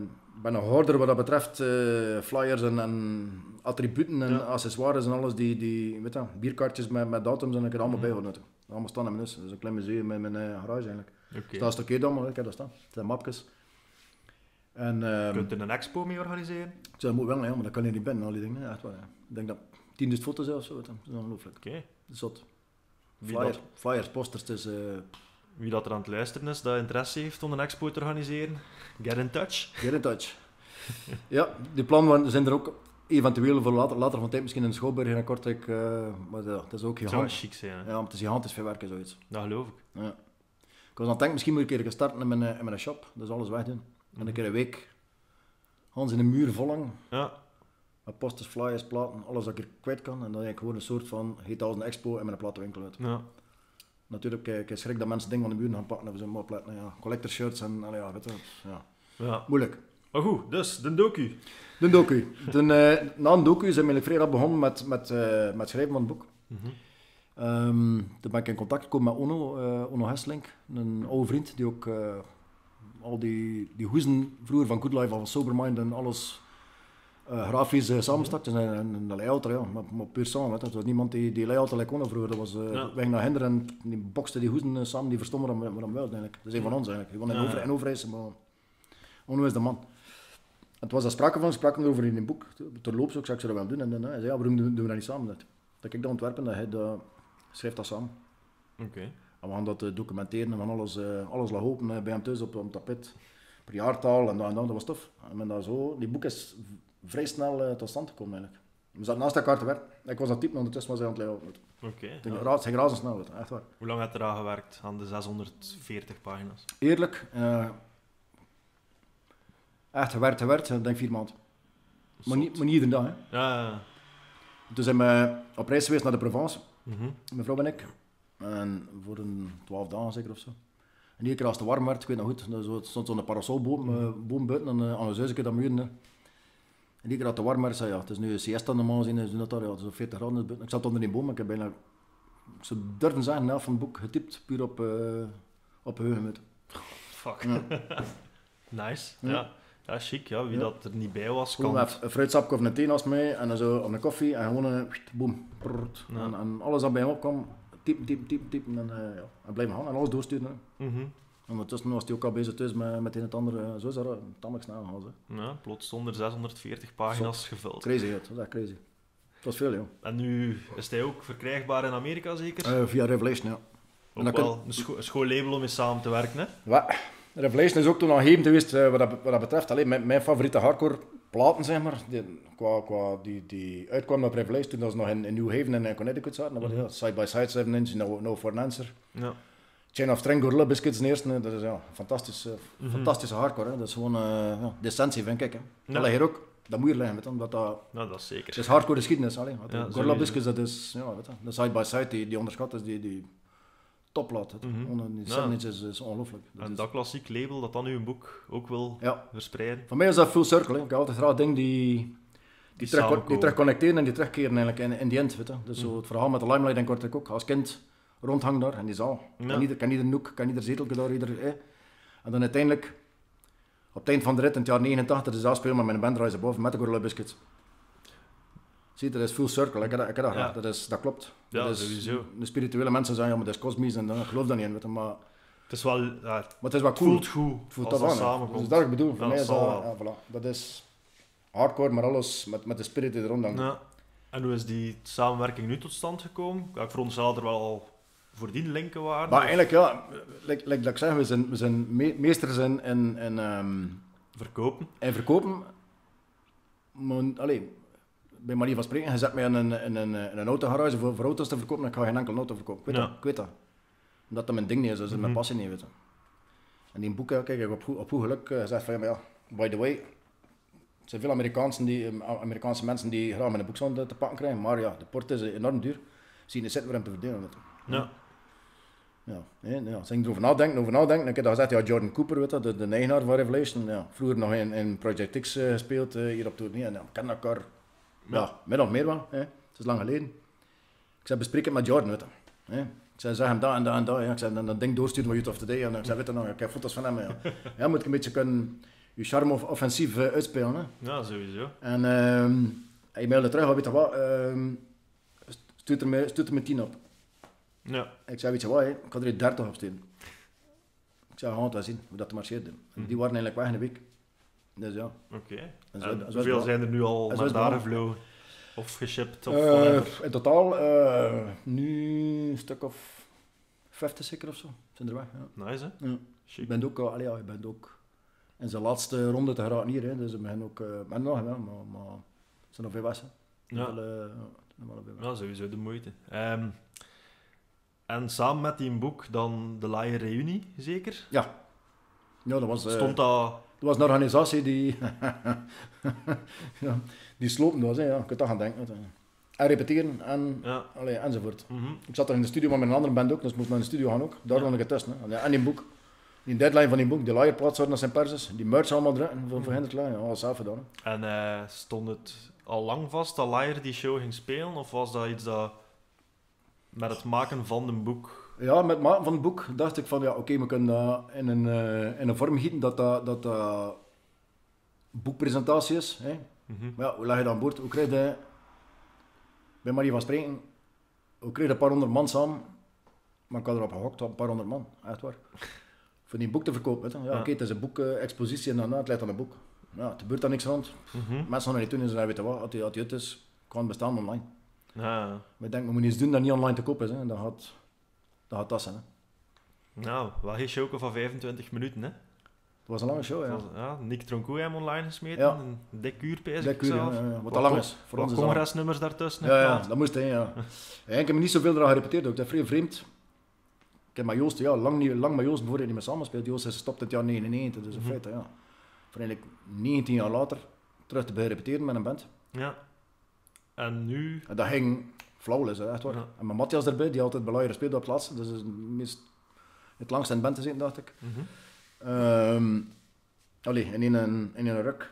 ben een hoorder wat dat betreft flyers en attributen en accessoires en alles, die weet je, bierkaartjes met datums en ik heb allemaal bijgehouden. Allemaal staan in mijn huis. Dat is een klein museum in mijn garage eigenlijk. Oké. Dat is oké dan, maar ik heb dat staan. Het zijn mapjes. En, Kunt je een expo mee organiseren? dat moet wel, ja, maar dat kan je niet binnen, al die dingen. Echt waar, ja. Ik denk dat 10.000 foto's zelfs, zo, dat is ongelooflijk. Oké. Dat is zot. Wie dat- Flyers, posters, het is... Wie dat er aan het luisteren is, dat interesse heeft om een expo te organiseren, get in touch. Get in touch. Ja, die plannen zijn er ook eventueel voor later van tijd, misschien in Schouwburg en Kortrijk, maar ja, het is ook Dat zou wel gigantisch. chic zijn, hè? Ja, maar het is gigantisch veel werken, zoiets. Dat geloof ik. Ja. Ik was aan het denken, misschien moet ik een keer starten in mijn shop, dus alles wegdoen. En een keer een week, Hans in een muur volgen, Ja, met posters, flyers, platen, alles dat ik er kwijt kan. En dan heb ik gewoon een soort van, heet als een expo in mijn platenwinkel uit. ja. Natuurlijk, ik schrik dat mensen dingen van de muur gaan pakken en zo maar opletten. Ja, collector shirts en ja, weet je, ja. Ja. Moeilijk. Maar goed, dus, de docu. De docu. Na een docu zijn we vrij rap begonnen met schrijven van het boek. Toen ben ik in contact gekomen met Onno Hesselink, een oude vriend die ook al die hoezen vroeger van Good Life, van Sobermind en alles grafisch samenstak. Dus een layouter, ja, maar puur samen. Dat was niemand die layouter like Onno vroeger. Dat was wij gingen naar Hinder en die bokste die hoezen samen, die verstonden wat hem wel eigenlijk. Dat is een van ons eigenlijk. Gewoon in Overijssel, maar Onno is de man. En het was daar sprake van, spraken we over in een boek. Terloops ook, zei ik zou dat wel doen. En hij zei, ja, waarom doen we dat niet samen? Dat ik dat ontwerpen, dat hij schrijft dat samen. Oké. En we gaan dat documenteren en van alles lag open bij hem thuis op tapijt. Per jaartal en dat was tof. En dat zo, die boek is vrij snel tot stand gekomen eigenlijk. We zaten naast elkaar te werken. Ik was aan het typen, ondertussen was hij aan het layouten. Oké. Het ging razendsnel, echt waar. Hoe lang heb je eraan gewerkt, aan de 640 pagina's? Eerlijk, echt gewerkt, ik denk 4 maanden. Maar niet iedere dag. Hè. Ja. Toen zijn we op reis geweest naar de Provence, Mhm. mijn vrouw en ik. En voor een 12 dagen zeker of zo. En iedere keer als het warm werd, ik weet nog goed, er stond zo'n parasolboom buiten aan een zuisje dat muren. En iedere keer als het warm werd, zei ja, het is nu een siesta normaal gezien, is dat daar, ja, het is 40 graden buiten. Ik zat onder die boom, ik heb bijna, ik zou durven zeggen, de helft van het boek getypt, puur op geheugen. Fuck. Ja. Nice. Ja. Ja. Ja, chic. Ja. Wie Ja. dat er niet bij was, Gewoon kan... even een fruitsapje of een thee naast mij en dan zo op een koffie en gewoon een boom. Ja. En alles dat bij hem opkwam, typen en, ja, en blijven gaan en alles doorsturen. Hè. Mhm. En ondertussen was hij ook al bezig thuis met een het andere, zo is dat tamelijk snel gegaan. Hè. Ja, plots zonder 640 pagina's gevuld. Crazy, dat was echt crazy. Dat was veel, joh. En nu is hij ook verkrijgbaar in Amerika, zeker? Via Revelation, ja. En Ook dat wel een schoon label om mee samen te werken, hè? Revelation is ook toen aan geweest wat dat betreft. Allee, mijn favoriete hardcore platen, zeg maar, die uitkwamen op Revelation toen dat nog in New Haven en Connecticut zaten. Dat was Side by Side, 7 inch, No for an Answer. Ja. Chain of Strength, Gorilla Biscuits de eerste, dat is ja, fantastische hardcore. Hè. Dat is gewoon decentie, vind ik. Hè. Ja. Dat ligt hier ook, dat moet hier liggen, weet je, omdat dat... Nou, dat is zeker. Het is hardcore geschiedenis. Allee. Gorilla sowieso. Biscuits, dat is, ja, weet je, de Side by Side, die onderschat is, die toplaat. Die 7 inch is ongelooflijk. En dat klassiek label dat dan nu een boek ook wil Ja. verspreiden. Voor mij is dat full circle. Hè. Ik heb altijd graag dingen die terugconnecteren en die terugkeren eigenlijk in die end. Weet je. Dus zo het verhaal met de Limelight en Kortrijk ook. Als kind rondhang daar in die zaal. Ja. Kan ieder noek, kan ieder zeteltje daar, En dan uiteindelijk, op het eind van de rit in het jaar 89, de zaal spelen met mijn band Rise Above met de Gorilla Biscuits. Zie je, dat is full circle. Ik heb dat graag. Dat klopt. Ja, dat is, sowieso. De spirituele mensen zeggen, ja, maar dat is kosmisch en ik geloof dat niet in. Weet je. Maar Het is wel... Ja, het is wel het cool. voelt goed Het voelt als dat dat aan. Hè. samenkomt. Dus dat ik bedoel. Voor Ja, mij is dat dat, zal wel. ja, voilà. Dat is hardcore, maar alles met de spirit die er rond hangt. Ja. En hoe is die samenwerking nu tot stand gekomen? Ja, ik veronderstel dat er wel al voordien linken waren. Maar eigenlijk, ja, like dat ik zeg, we zijn meesters in Verkopen. verkopen. Maar, allee, bij manier van spreken, je zet mij in een autogarage voor auto's te verkopen en ik ga geen enkele auto verkopen. Ik weet dat. Omdat dat mijn ding niet is, dat is mijn passie niet. Weet je. En die boeken, kijk, ik heb op goed geluk gezegd van, ja, by the way, er zijn veel Amerikaanse mensen die graag met een boekstand te pakken krijgen, maar ja, de port is enorm duur. Zie je, zitten we hem te verdelen. Weet je. Ja. Ja, als ik erover nadenken, ik heb dat gezegd, ja, Jordan Cooper, weet je, de eigenaar van Revelation, ja, vroeger nog in Project X gespeeld, hier op tournee, en ja, we kennen elkaar, ja, min of meer wel, hè. Het is lang geleden. Ik zei, bespreek het met Jordan, weet je. Hè. Ik zei, zeg hem dat en dat, ja. Ik zei, dan dat ding doorsturen van Youth of Today, en ik zei, weet je nog, ik heb foto's van hem, ja. Ja, moet ik een beetje kunnen je charme offensief uitspelen. Hè. Ja, sowieso. En hij mailde terug, weet je wat, stuurt er me 10 op. Ja. Ik zei, weet je wat, hè, ik had er 30 op staan. Ik zei, we gaan het wel zien, hoe dat marcheert. En die waren eigenlijk weg in de week. Dus ja. Oké. En En hoeveel zijn er nu al naar daar gevlogen? Of geshipped? Of in totaal nu een stuk of 50 zeker of zo. Zijn er weg. Ja. Nice, hè? Ja. Chic. Je bent ook in zijn laatste ronde te geraken hier. Hè. Dus we beginnen ook, ben nog, ja, maar er zijn nog veel weg. Ja. Ja, sowieso de moeite. En samen met die boek dan de Liar Reunie, zeker? Ja. Ja, dat was... Stond dat... Er was een organisatie die... ja, die slopend was, hè. Ja, je kunt dat gaan denken. En repeteren en... Ja. Allee, enzovoort. Mm-hmm. Ik zat er in de studio met een andere band ook, dus ik moest naar de studio gaan ook. Daar dan ik het testen. Hè. En die boek. Die deadline van die boek, die Liar-plaat zouden naar zijn perses. Die merch allemaal drukken voor Hindertlaan. Ja, alles zelf gedaan. Hè. En stond het al lang vast dat Liar die show ging spelen? Of was dat iets dat met het maken van een boek... Ja, met het maken van het boek dacht ik van, ja, oké, we kunnen dat in een vorm gieten dat boekpresentatie is. Hè. Mm-hmm. Maar ja, hoe leg je dat aan boord? Hoe krijg je, bij manier van spreken, hoe krijg je een paar honderd man samen? Maar ik had erop gehokt, een paar honderd man, echt waar. Voor die boek te verkopen. Hè. Ja, oké, het is een boek-expositie en daarna het leidt aan een boek. Ja, het gebeurt dan niks rond. Mm-hmm. Mensen gaan er niet doen en ze weten wat, als hij uit is, kan het bestaan online. Ja. We denken, we moeten iets doen dat niet online te koop is. Hè. Dat gaat dat zijn. Hè. Nou, wel geen show van 25 minuten, hè? Het was een lange show, ja. Ja, Nick Tronco hem online gesmeten. Ja. Een dik uur, pijs Dik ik uur, zelf. ja. Wat dat lang is. Voor ons is dat lang. congresnummers daartussen. Ja, dat moest, hè, ja. Ik heb me niet zoveel eraan gerepeteerd ook. Dat is vrij vreemd. Ik heb met Joost, ja, lang met Joost bijvoorbeeld niet meer samenspeeld. Joost is gestopt in het jaar 99, dus in feite, ja. Voor eigenlijk 19 jaar later terug te beginnen repeteren met een band. Ja. En nu... En dat ging flawless, hè, echt waar. Ja. En met Matthias erbij, die altijd bij Liar speelde op het laatste. Dus het langst in de band te zitten, dacht ik. Mm-hmm. Allee, in een ruk.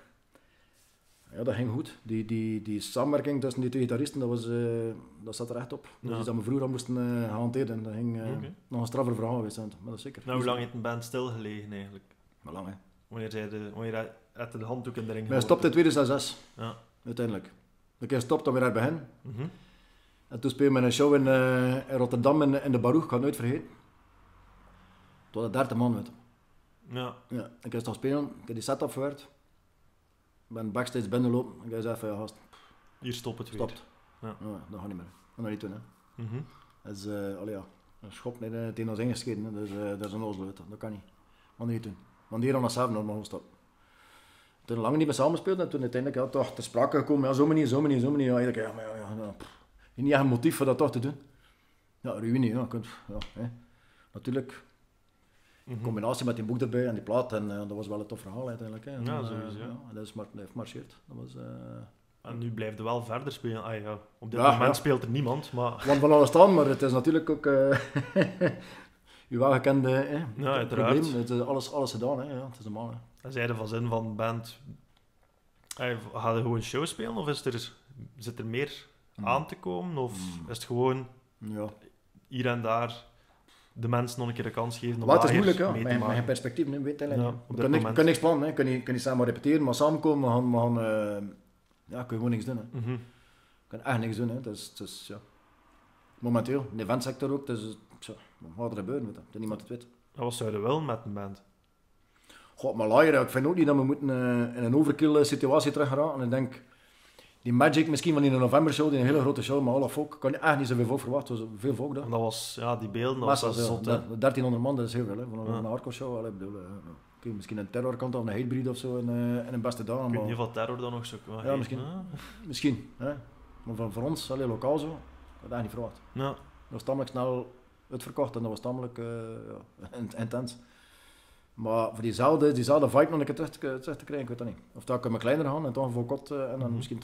Ja, dat ging goed. Die samenwerking tussen die twee gitaristen, dat zat er echt op. Dat is iets dat we vroeger al moesten hanteren. Dat ging nog een straffer verhaal geweest zijn. Maar dat is zeker. Nou, hoe lang heeft een band stilgelegen eigenlijk? Maar lang, hè. Wanneer had de handdoek in de ring Wij stopten in 2006, Ja. uiteindelijk. Een keer stopt, dan weer naar begin. Mm-hmm. En toen speelden we een show in Rotterdam in de Baruch, ik ga het nooit vergeten. Tot de 30 man met. Ja. Ja, ik heb nog spelen, ik heb die setup verwerkt. Ik ben backstage binnenlopen en ik zei van, ja gast, Hier stopt het weer. stopt. Ja. Ja, dat gaat niet meer. Dat gaan we niet doen, hè. Mm-hmm. Dat is, allee, ja, een schop tegen ons ingescheten, hè. Dus dat is een ozel, dat kan niet. Dat niet doen. Want hier aan onszelf nog maar stoppen. Toen lang niet meer samenspeeld en toen uiteindelijk toch te sprake gekomen, ja, zo manier. Ja, eigenlijk, ja, maar niet echt een motief voor dat toch te doen. Ja, reunie, ja, hè. Natuurlijk. In combinatie met die boek erbij en die plaat, en dat was wel een tof verhaal uiteindelijk. Hè. En, Ja, sowieso. ja, en dat heeft marcheerd. Dat was, En nu blijft er wel verder spelen. Ah, ja. Op dit Ja, moment ja. speelt er niemand, maar... Want van alles staan, maar het is natuurlijk ook uw welgekende Ja, uiteraard. probleem. Het is alles gedaan, hè. Ja, het is normaal. Hè. En zij van zin van band... Ga je gewoon show spelen of zit er meer aan te komen? Of is het gewoon Ja. hier en daar de mensen nog een keer een kans geven om Maar het is lager moeilijk, ja. mee te Met maken? geen perspectief, hè, weet je. Ja, Je op dit kan moment. niks plannen, hè. Kun je samen repeteren, maar samenkomen, we gaan ja, kun je gewoon niks doen. Hè. Mhm. Je kan echt niks doen. Hè. Het is, ja. Momenteel, in de eventsector ook, dus, wat gaat er gebeuren? Weet je. Dat niemand het weet. En wat zou je wel met een band? God, maar Liar, ik vind ook niet dat we moeten in een overkill situatie terug geraken. En ik denk, die Magic misschien van in een november show, die een hele grote show met alle volk, kan je echt niet zoveel volk verwachten. Dus veel volk daar. En dat was, ja, die beelden, dat was Massa's, zot, ja. hè. 1300 man, dat is heel veel. Hè. Voor Ja. een hardcore show. Allee, bedoel, oké, misschien een terrorkant of een hatebreed of zo in een beste dag. Ik weet Maar, niet of Terror dan nog zo kan Ja, geven, misschien. hè. misschien. Hè. Maar voor ons, allee, lokaal zo, dat had ik niet verwacht. Ja. Dat was tamelijk snel uitverkocht en dat was tamelijk intens. Maar voor diezelfde vibe nog een keer terug te krijgen, ik weet dat niet. Of dat ik met kleiner gaan en toch een volkot en dan misschien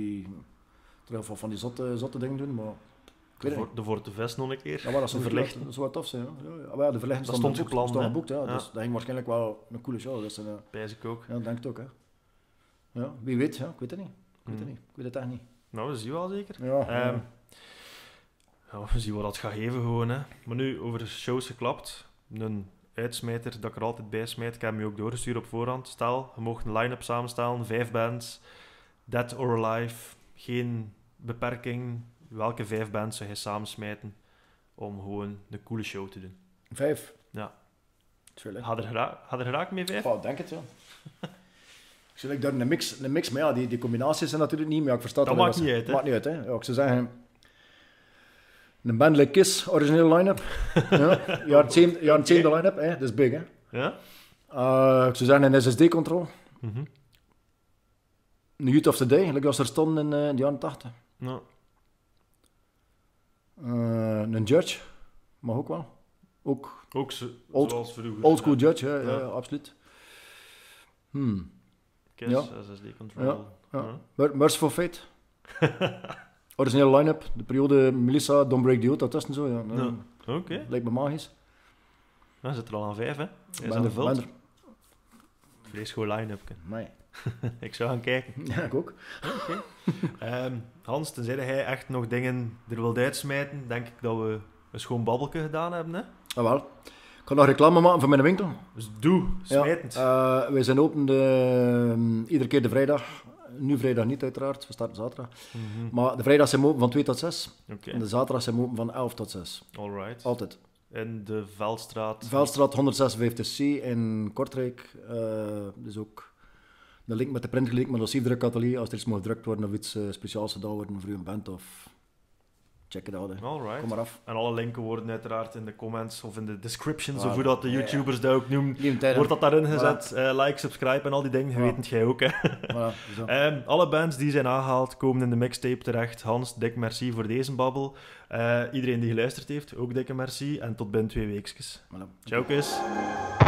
terug van die zotte dingen doen, maar ik weet het niet. De Voor de Vest nog een keer. Ja, maar dat de zou verlichting. Dat zou wel tof zijn. Ja. Ja, ja, de verlichting Dat stond gepland, hè? geboekt, ja. Ja. Dus dat ging waarschijnlijk wel een coole show. Dus, Pijs ik ook. ja, dat denk ik ook. Hè. Ja, wie weet, ja, ik weet het niet. Ik weet het echt niet. Nou, we zien wel zeker. Ja, Ja, we zien wat dat gaat geven gewoon, hè. Maar nu, over de shows geklapt. Een uitsmijter dat ik er altijd bij smijt. Ik heb hem je ook doorgestuurd op voorhand. Stel, je mocht een line-up samenstellen, 5 bands, dead or alive, geen beperking. Welke 5 bands zou je samensmijten om gewoon een coole show te doen? 5. Ja. Tuurlijk. Had er geraakt mee 5? Oh, denk het, ja. Ik zou daar een mix, maar ja, die combinaties zijn natuurlijk niet, maar ja, ik versta Dat wel maakt niet uit, hè? Maakt niet uit, hè. Ja, ik zou zeggen, een band like Kiss, originele line-up. Ja, jaren 70 line-up, hè. Dat is big, hè. Ja? Ik zou zeggen een SSD-control. Mhm. Een Youth of the Day, like als er stonden in de jaren 80. Ja. Een Judge, mag ook wel. Ook Ook Old- zoals vroeger. oldschool ja. Judge, ja, Ja. absoluut. Kiss, Ja. SSD Control. Ja. Merciful Fate. Originele line-up, de periode Melissa, Don't Break the Oath, dat is en zo, ja. Ja. Oké. Lijkt me magisch. Dan zit er al aan 5, hè? Is Ben dat er- gevuld? ben er- Vlees gewoon line-up. Nee. Ik zou gaan kijken. Ja, ik ook. Hans, tenzij hij echt nog dingen er wilt uitsmijten, denk ik dat we een schoon babbelke gedaan hebben. Hè? Ah, wel. Ik ga nog reclame maken voor mijn winkel. Dus doe, smijtend. Wij zijn open iedere keer de vrijdag. Nu vrijdag niet uiteraard, we starten zaterdag. Mhm. Maar de vrijdag zijn we open van 2 tot 6. Oké, En de zaterdag zijn we open van 11 tot 6. alright. Altijd. In de Veldstraat. Veldstraat 156C in Kortrijk. Dus ook de link met de printlink, met ons drukatelier. Als er iets moet gedrukt worden of iets speciaals gedaan worden voor uw band, of check it out. Hè. Alright. Kom maar af. En alle linken worden uiteraard in de comments of in de descriptions, Ah, of hoe dat de ja, ja. YouTubers dat ook noemen. Lieve tijden. Wordt dat daarin gezet? Like, subscribe en al die dingen, Voilà. weet het jij ook. Hè? Voilà, zo. Alle bands die zijn aangehaald komen in de mixtape terecht. Hans, dik merci voor deze babbel. Iedereen die geluisterd heeft, ook dikke merci. En tot binnen 2 weekjes. Voilà. Ciao, kus.